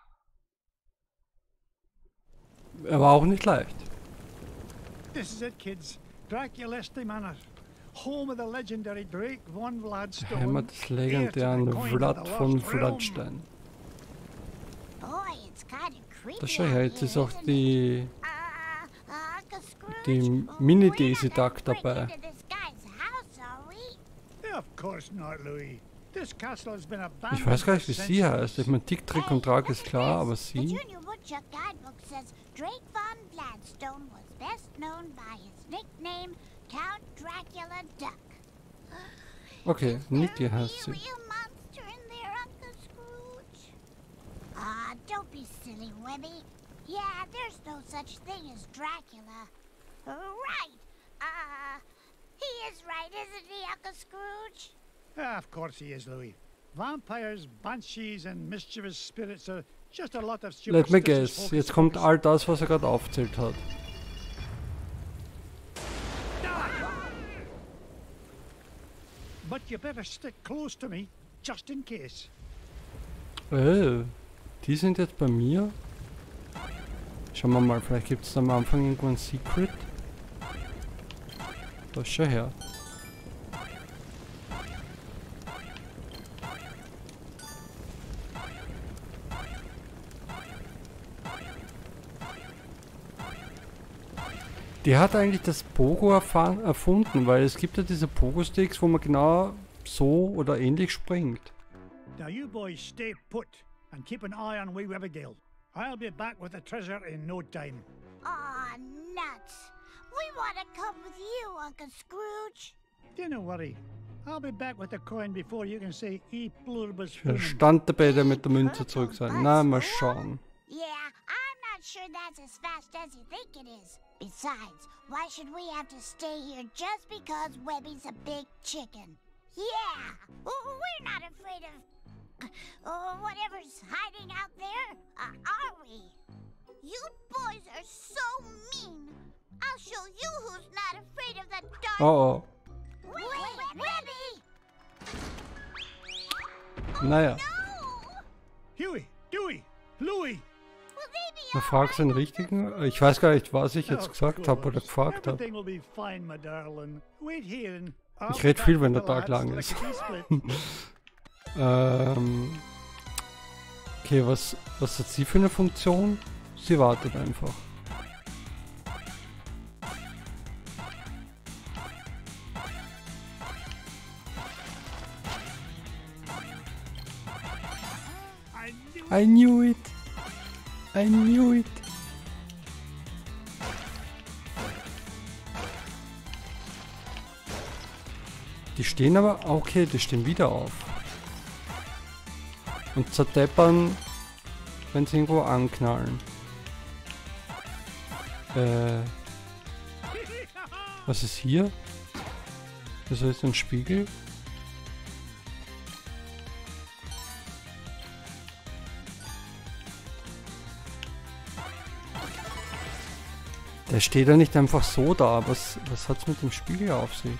er war auch nicht leicht. This is it, kids. Draculesti Manor. Home of the legendary Drake von Vladstone. Heimat des legendären Vlad von Vladstein. Boy, it's kind of creepy. Das schau her, jetzt ist auch die Uncle Scrooge, die Mini-Daisy Duck we're not dabei. breaking into this guy's house, are we? Of course not, Louis. This castle has been abandoned. Ich weiß gar nicht, wie for sie centuries. heißt. Ich meine, Tick, Trick und Trag ist klar, aber The sie... Junior Woodchuck Guidebook says Drake von Gladstone was best known by his nickname Count Dracula Duck. Okay, Is there Niki heißt sie. really a monster in there, Uncle Scrooge? Ah, don't be silly, Webby. Yeah, there's no such thing as Dracula. Right. He is right, isn't he, Uncle Scrooge? Of course he is, Louis. Vampires, banshees, and mischievous spirits are just a lot of Let me superstitious guess, hocus jetzt kommt pocus. all das, was er gerade aufzählt hat. But you better stick close to me, just in case. Die sind jetzt bei mir. Schauen wir mal, vielleicht gibt es am Anfang irgendwo ein Secret. Da schau her. Die hat eigentlich das Pogo erfunden, weil es gibt ja diese Pogo-Sticks, wo man genau so oder ähnlich springt. Now you boys stay put and keep an eye on wee Abigail. I'll be back with the treasure in no time. Aw, nuts. We want to come with you, Uncle Scrooge. Don't worry. I'll be back with the coin before you can say E pluribus Der unum. Stand dabei, der mit der Münze zurück sein. Na, mal schauen. Yeah, I'm not sure that's as fast as you think it is. Besides, why should we have to stay here just because Webby's a big chicken? Yeah, we're not afraid of whatever's hiding out there, are we? You boys are so mean. I'll show you who's not afraid of the dark. Oh Webby! oh, naja. No! Huey, Dewey, Louis. Will they be Man fragt den richtigen. Ich weiß gar nicht, was ich jetzt Of gesagt habe oder course. gefragt habe. Everything will be fine, my darling. Wait here and I'll Ich be red back viel, wenn with der the Tag lads lang like ist. a tea split. Okay, was hat sie für eine Funktion? Sie wartet einfach. I knew it. I knew it. Die stehen aber... Okay, die stehen wieder auf. Und zerdeppern, wenn sie irgendwo anknallen. Was ist hier? Wieso ist ein Spiegel? Der steht ja nicht einfach so da. Was hat's mit dem Spiegel auf sich?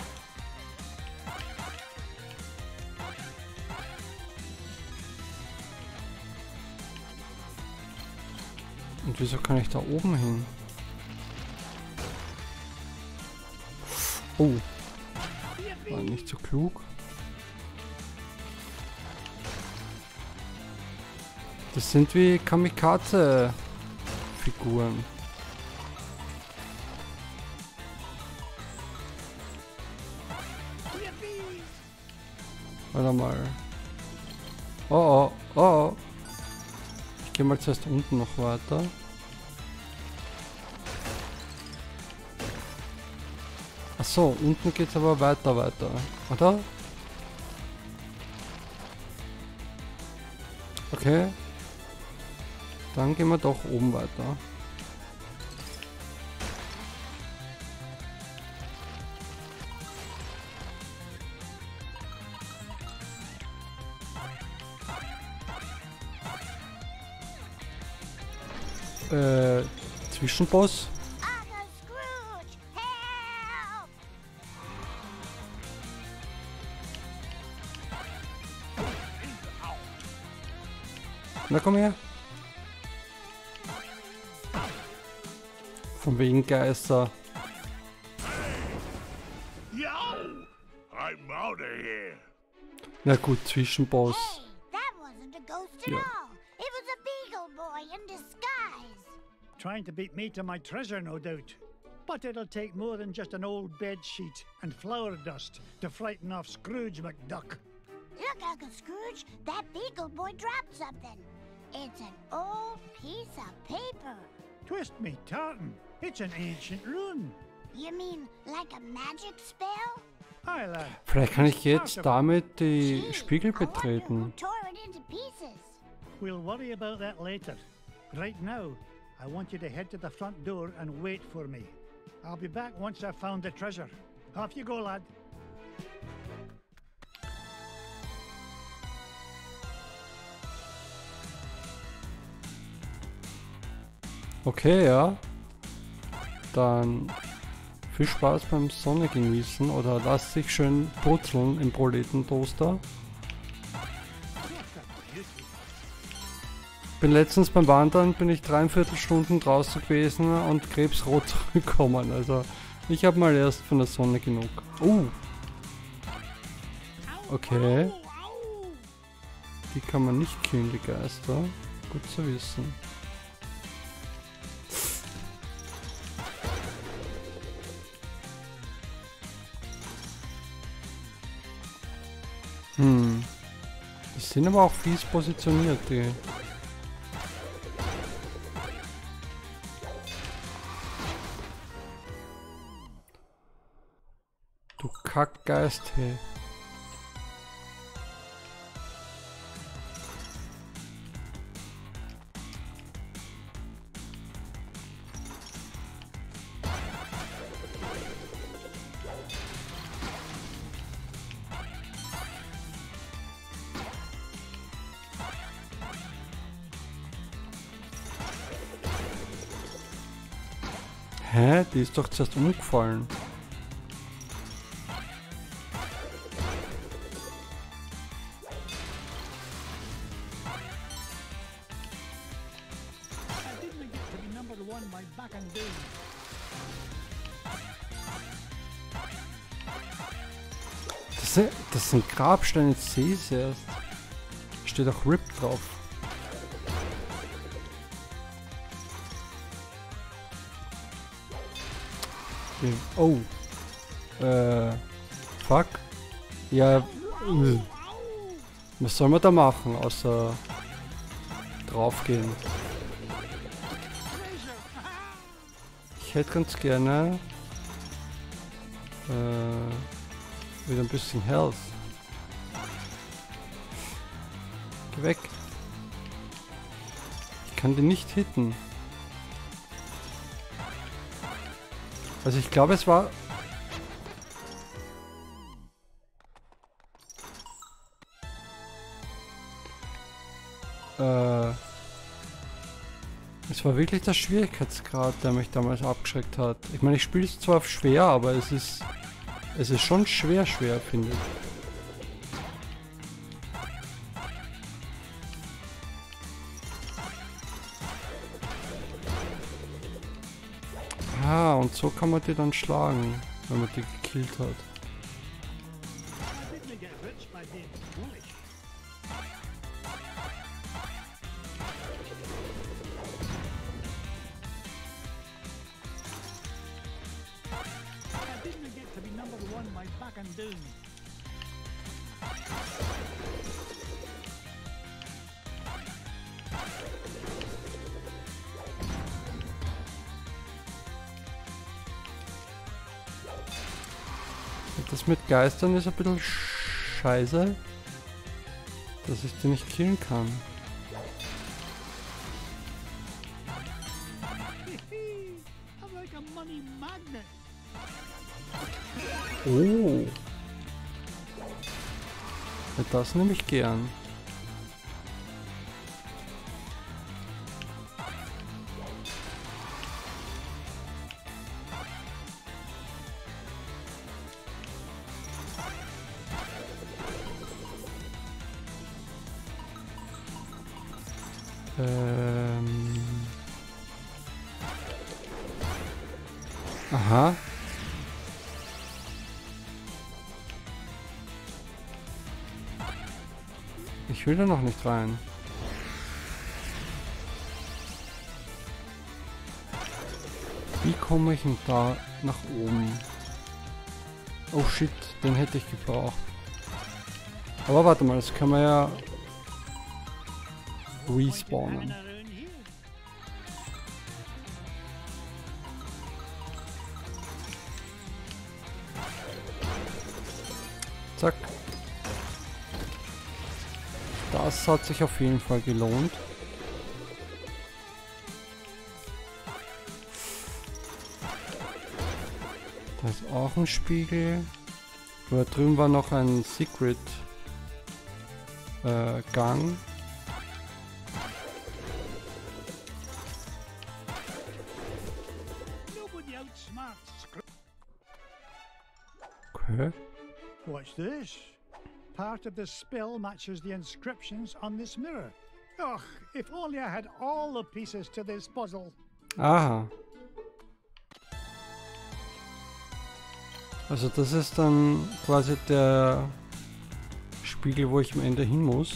Und wieso kann ich da oben hin? Oh. War nicht so klug. Das sind wie Kamikaze-Figuren. Warte mal. Oh oh, oh oh. Ich gehe mal zuerst unten noch weiter. Achso, unten geht's aber weiter, oder? Okay. Dann gehen wir doch oben weiter. Zwischenboss. Uncle Scrooge, help! Na komm her. Von wegen Geister. Yo! I'm out of here. Na gut, Zwischenboss. Hey, that wasn't a ghost at Yeah. all. It was a Beagle Boy in disguise. Trying to beat me to my treasure, no doubt. But it'll take more than just an old bed sheet and flour dust to frighten off Scrooge McDuck. Look, Uncle Scrooge, that Beagle Boy dropped something. It's an old piece of paper. Twist me tartan. It's an ancient rune. You mean like a magic spell? Aye, lad. Vielleicht kann ich jetzt Part of damit die Gee, Spiegel I wonder who betreten. tore it into pieces. We'll worry about that later. Right now, I want you to head to the front door and wait for me. I'll be back once I've found the treasure. Off you go, lad. Okay, ja. Dann viel Spaß beim Sonne genießen oder lass dich schön brutzeln im Proletentoaster. Bin letztens beim Wandern, bin ich 3/4 Stunden draußen gewesen und krebsrot zurückgekommen. Also ich habe mal erst von der Sonne genug. Okay. Die kann man nicht killen, die Geister. Gut zu wissen. Die sind aber auch fies positioniert, die. Du Kackgeist, hey. Hä? Die ist doch zuerst umgefallen. I didn't get to be number one by back and day. Das sind Grabsteine, ich sehe es erst. Steht auch RIP drauf. Oh. Fuck. Ja. Was soll man da machen, außer draufgehen. Ich hätte ganz gerne wieder ein bisschen Health. Geh weg. Ich kann den nicht hitten. Also ich glaube, es war... Es war wirklich der Schwierigkeitsgrad, der mich damals abgeschreckt hat. Ich meine, ich spiele es zwar schwer, aber es ist schon schwer, finde ich. Ah, und so kann man die dann schlagen, wenn man die gekillt hat. Das mit Geistern ist ein bisschen scheiße, dass ich die nicht killen kann. Oh. Ja, das nehme ich gern. Aha. Ich will da noch nicht rein. Wie komme ich denn da nach oben? Oh shit, den hätte ich gebraucht. Aber warte mal, das kann man ja respawnen. Zack. Das hat sich auf jeden Fall gelohnt. Da ist auch ein Spiegel. Da drüben war noch ein Secret Gang. Okay. What's this? Part of the spell matches the inscriptions on this mirror. Ugh, if only I had all the pieces to this puzzle. Aha. Also das ist dann quasi der Spiegel, wo ich am Ende hin muss.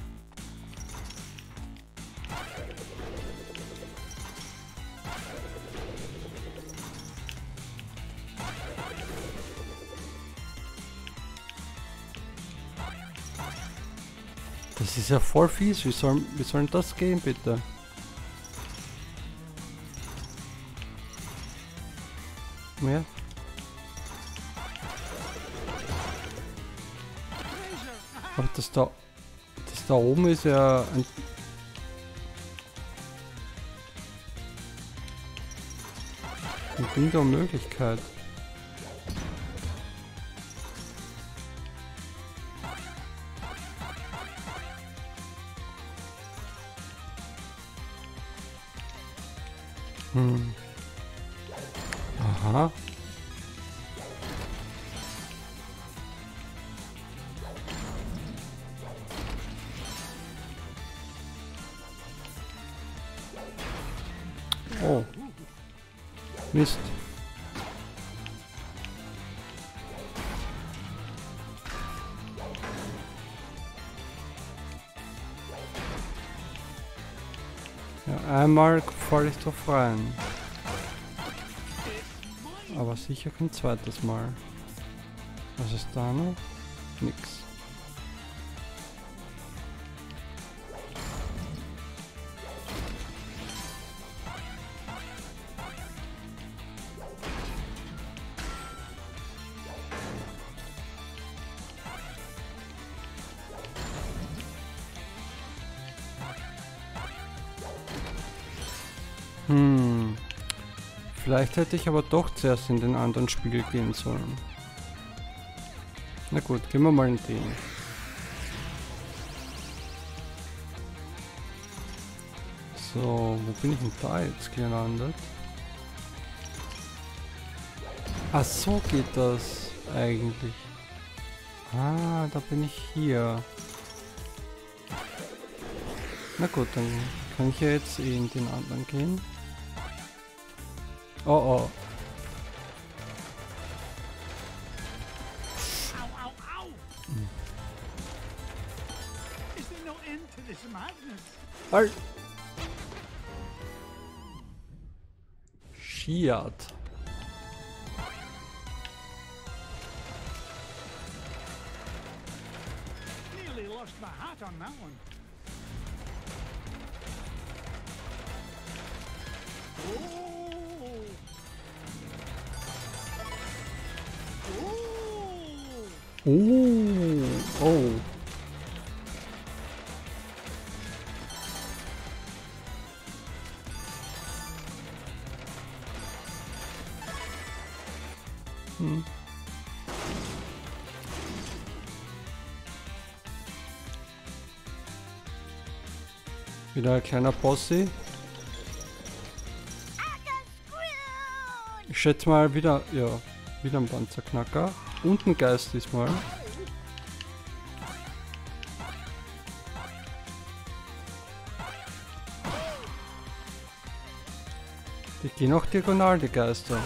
Das ist ja voll fies. Wie soll denn das gehen, bitte? Mehr? Aber das da oben ist ja ein... Ding der Möglichkeit. Aha. Oh. Mist. Ja, einmal falle ich drauf rein. Aber sicher kein zweites Mal. Was ist da noch? Nix. Vielleicht hätte ich aber doch zuerst in den anderen Spiegel gehen sollen. Na gut, gehen wir mal in den. So, wo bin ich denn da jetzt gelandet? Ach, so geht das eigentlich. Ah, da bin ich hier. Na gut, dann kann ich ja jetzt eh in den anderen gehen. Oh oh. Ow, ow, ow! Is there no end to this madness? Halt! Schiat. Nearly lost my hat on that one. Oh! Oh, oh. Wieder ein kleiner Bossi. Ich schätze mal wieder, ja, wieder ein Panzerknacker. Und ein Geist diesmal. Die gehen auch diagonal, die Geister.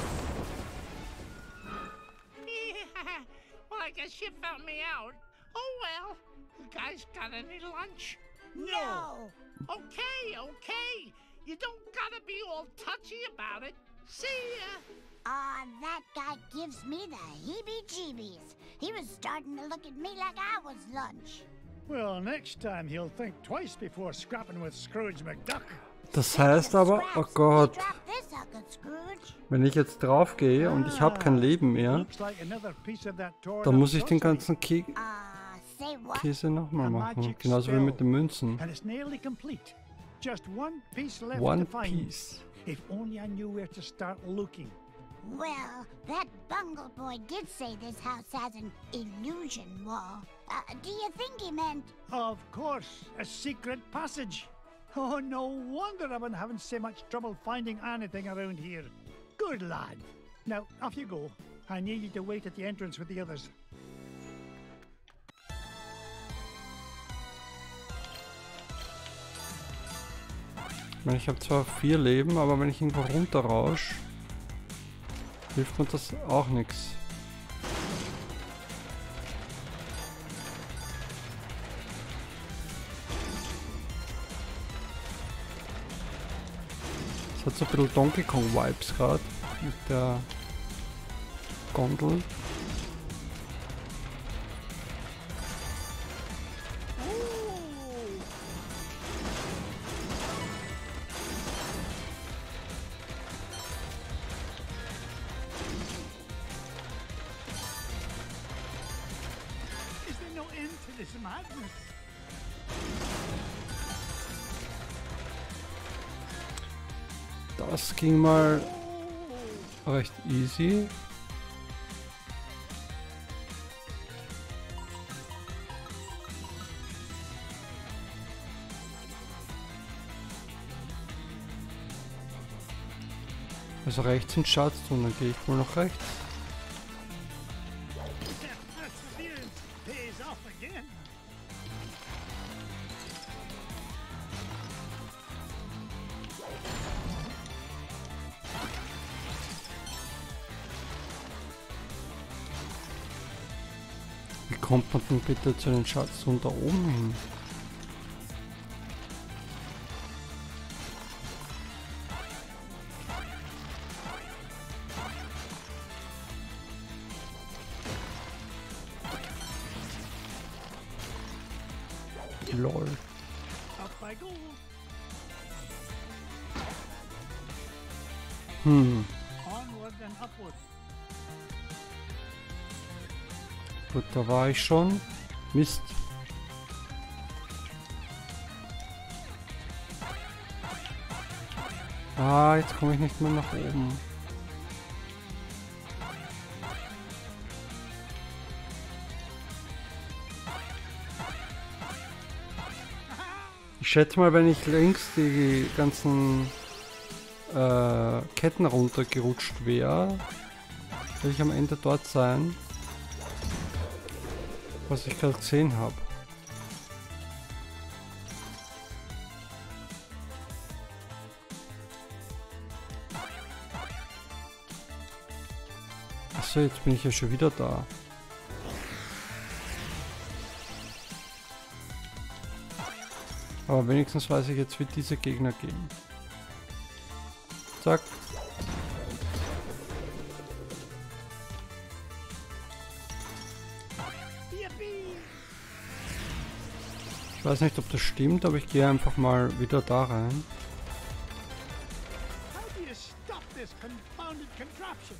Well, I guess you found me out. Oh well. You guys got any lunch? No! Okay, okay. You don't gotta be all touchy about it. See ya. Aw, that guy gives me the heebie-jeebies. He was starting to look at me like I was lunch. Well, next time he'll think twice before scrapping with Scrooge McDuck. Das heißt aber, oh Gott, Drop this sucker, Scrooge. wenn ich jetzt drauf gehe und ich habe kein Leben mehr, Looks like another piece of that torn dann up muss ich den sorcery. ganzen Say what? Käse nochmal A machen. magic Genauso wie spell. mit den Münzen. And it's nearly complete. Just one piece left One to find. Piece. If only I knew where to start looking. Well, that bungle boy did say this house has an illusion wall. Do you think he meant... Of course, a secret passage. Oh, no wonder I've been having so much trouble finding anything around here. Good lad. Now, off you go. I need you to wait at the entrance with the others. Ich meine, ich habe zwar 4 Leben, aber wenn ich irgendwo runterrausch, hilft mir das auch nichts. Es hat so ein bisschen Donkey Kong Vibes gerade mit der Gondel. Is there no end to this madness? Das ging mal recht easy. Also rechts ein Schatz und dann gehe ich wohl noch rechts. Perseverance pays off again. Wie kommt man denn bitte zu den Schatz und da oben hin? Lol. Up I go. Onward and upward. Gut, da war ich schon. Mist. Ah, jetzt komme ich nicht mehr nach oben. Ich schätze mal, wenn ich links die ganzen Ketten runtergerutscht wäre, will ich am Ende dort sein, was ich gerade gesehen habe. Achso, jetzt bin ich ja schon wieder da. Aber wenigstens weiß ich jetzt, wie diese Gegner gehen. Zack. Ich weiß nicht, ob das stimmt, aber ich gehe einfach mal wieder da rein. How do you stop this confounded contraption?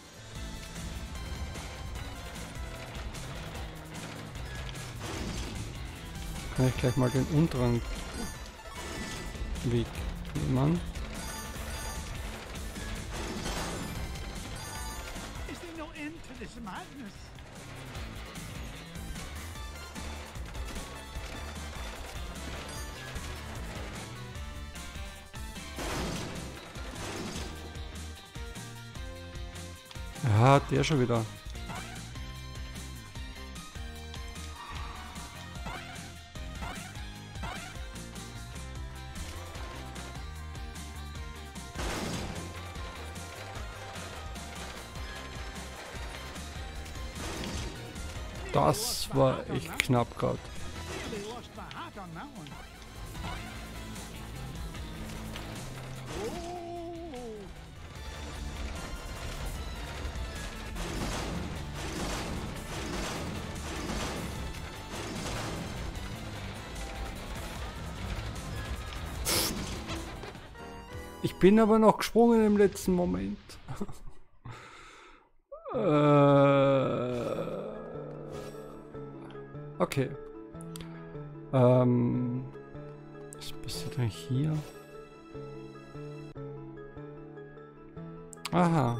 Kann ich gleich mal den unteren Weg nehmen. Is there no end to this madness? Ja, der schon wieder. Das war echt knapp gerade. Really lost my hat on that one. Oh! Ich bin aber noch gesprungen im letzten Moment. Okay. Was passiert eigentlich hier? Aha.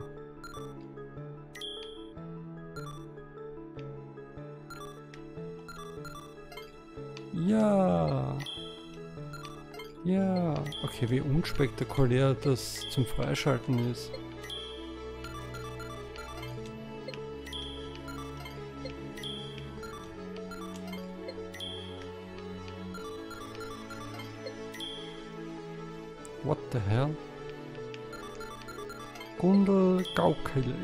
Ja. Ja. Okay, wie unspektakulär das zum Freischalten ist. What the hell? Gundel Gaukele.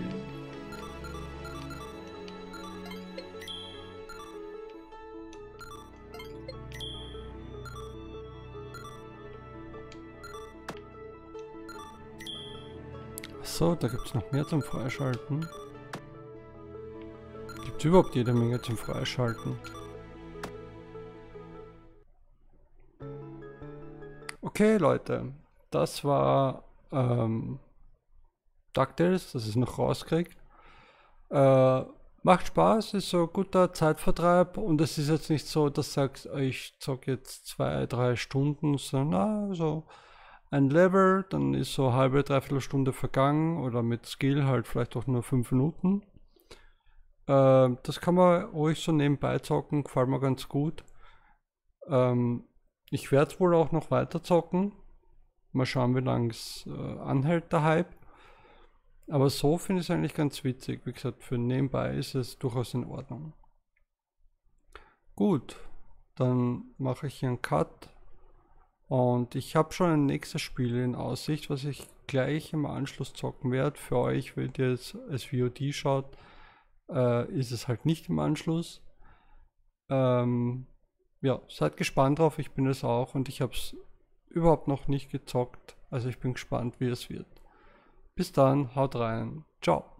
So, da gibt es noch mehr zum Freischalten. Gibt es überhaupt jede Menge zum Freischalten? Okay, Leute, das war DuckTales, dass ich es noch rauskriege. Macht Spaß, ist so ein guter Zeitvertreib und es ist jetzt nicht so, dass sagt, ich zocke jetzt 2-3 Stunden, sondern so ein Level, dann ist so eine halbe, dreiviertel Stunde vergangen oder mit Skill halt vielleicht auch nur 5 Minuten. Das kann man ruhig so nebenbei zocken, gefällt mir ganz gut. Ich werde es wohl auch noch weiter zocken. Mal schauen, wie lange es anhält, der Hype. Aber so finde ich es eigentlich ganz witzig. Wie gesagt, für nebenbei ist es durchaus in Ordnung. Gut, dann mache ich hier einen Cut. Und ich habe schon ein nächstes Spiel in Aussicht, was ich gleich im Anschluss zocken werde. Für euch, wenn ihr es als VOD schaut, ist es halt nicht im Anschluss. Ja, seid gespannt drauf, ich bin es auch und ich habe es überhaupt noch nicht gezockt. Also ich bin gespannt, wie es wird. Bis dann, haut rein. Ciao.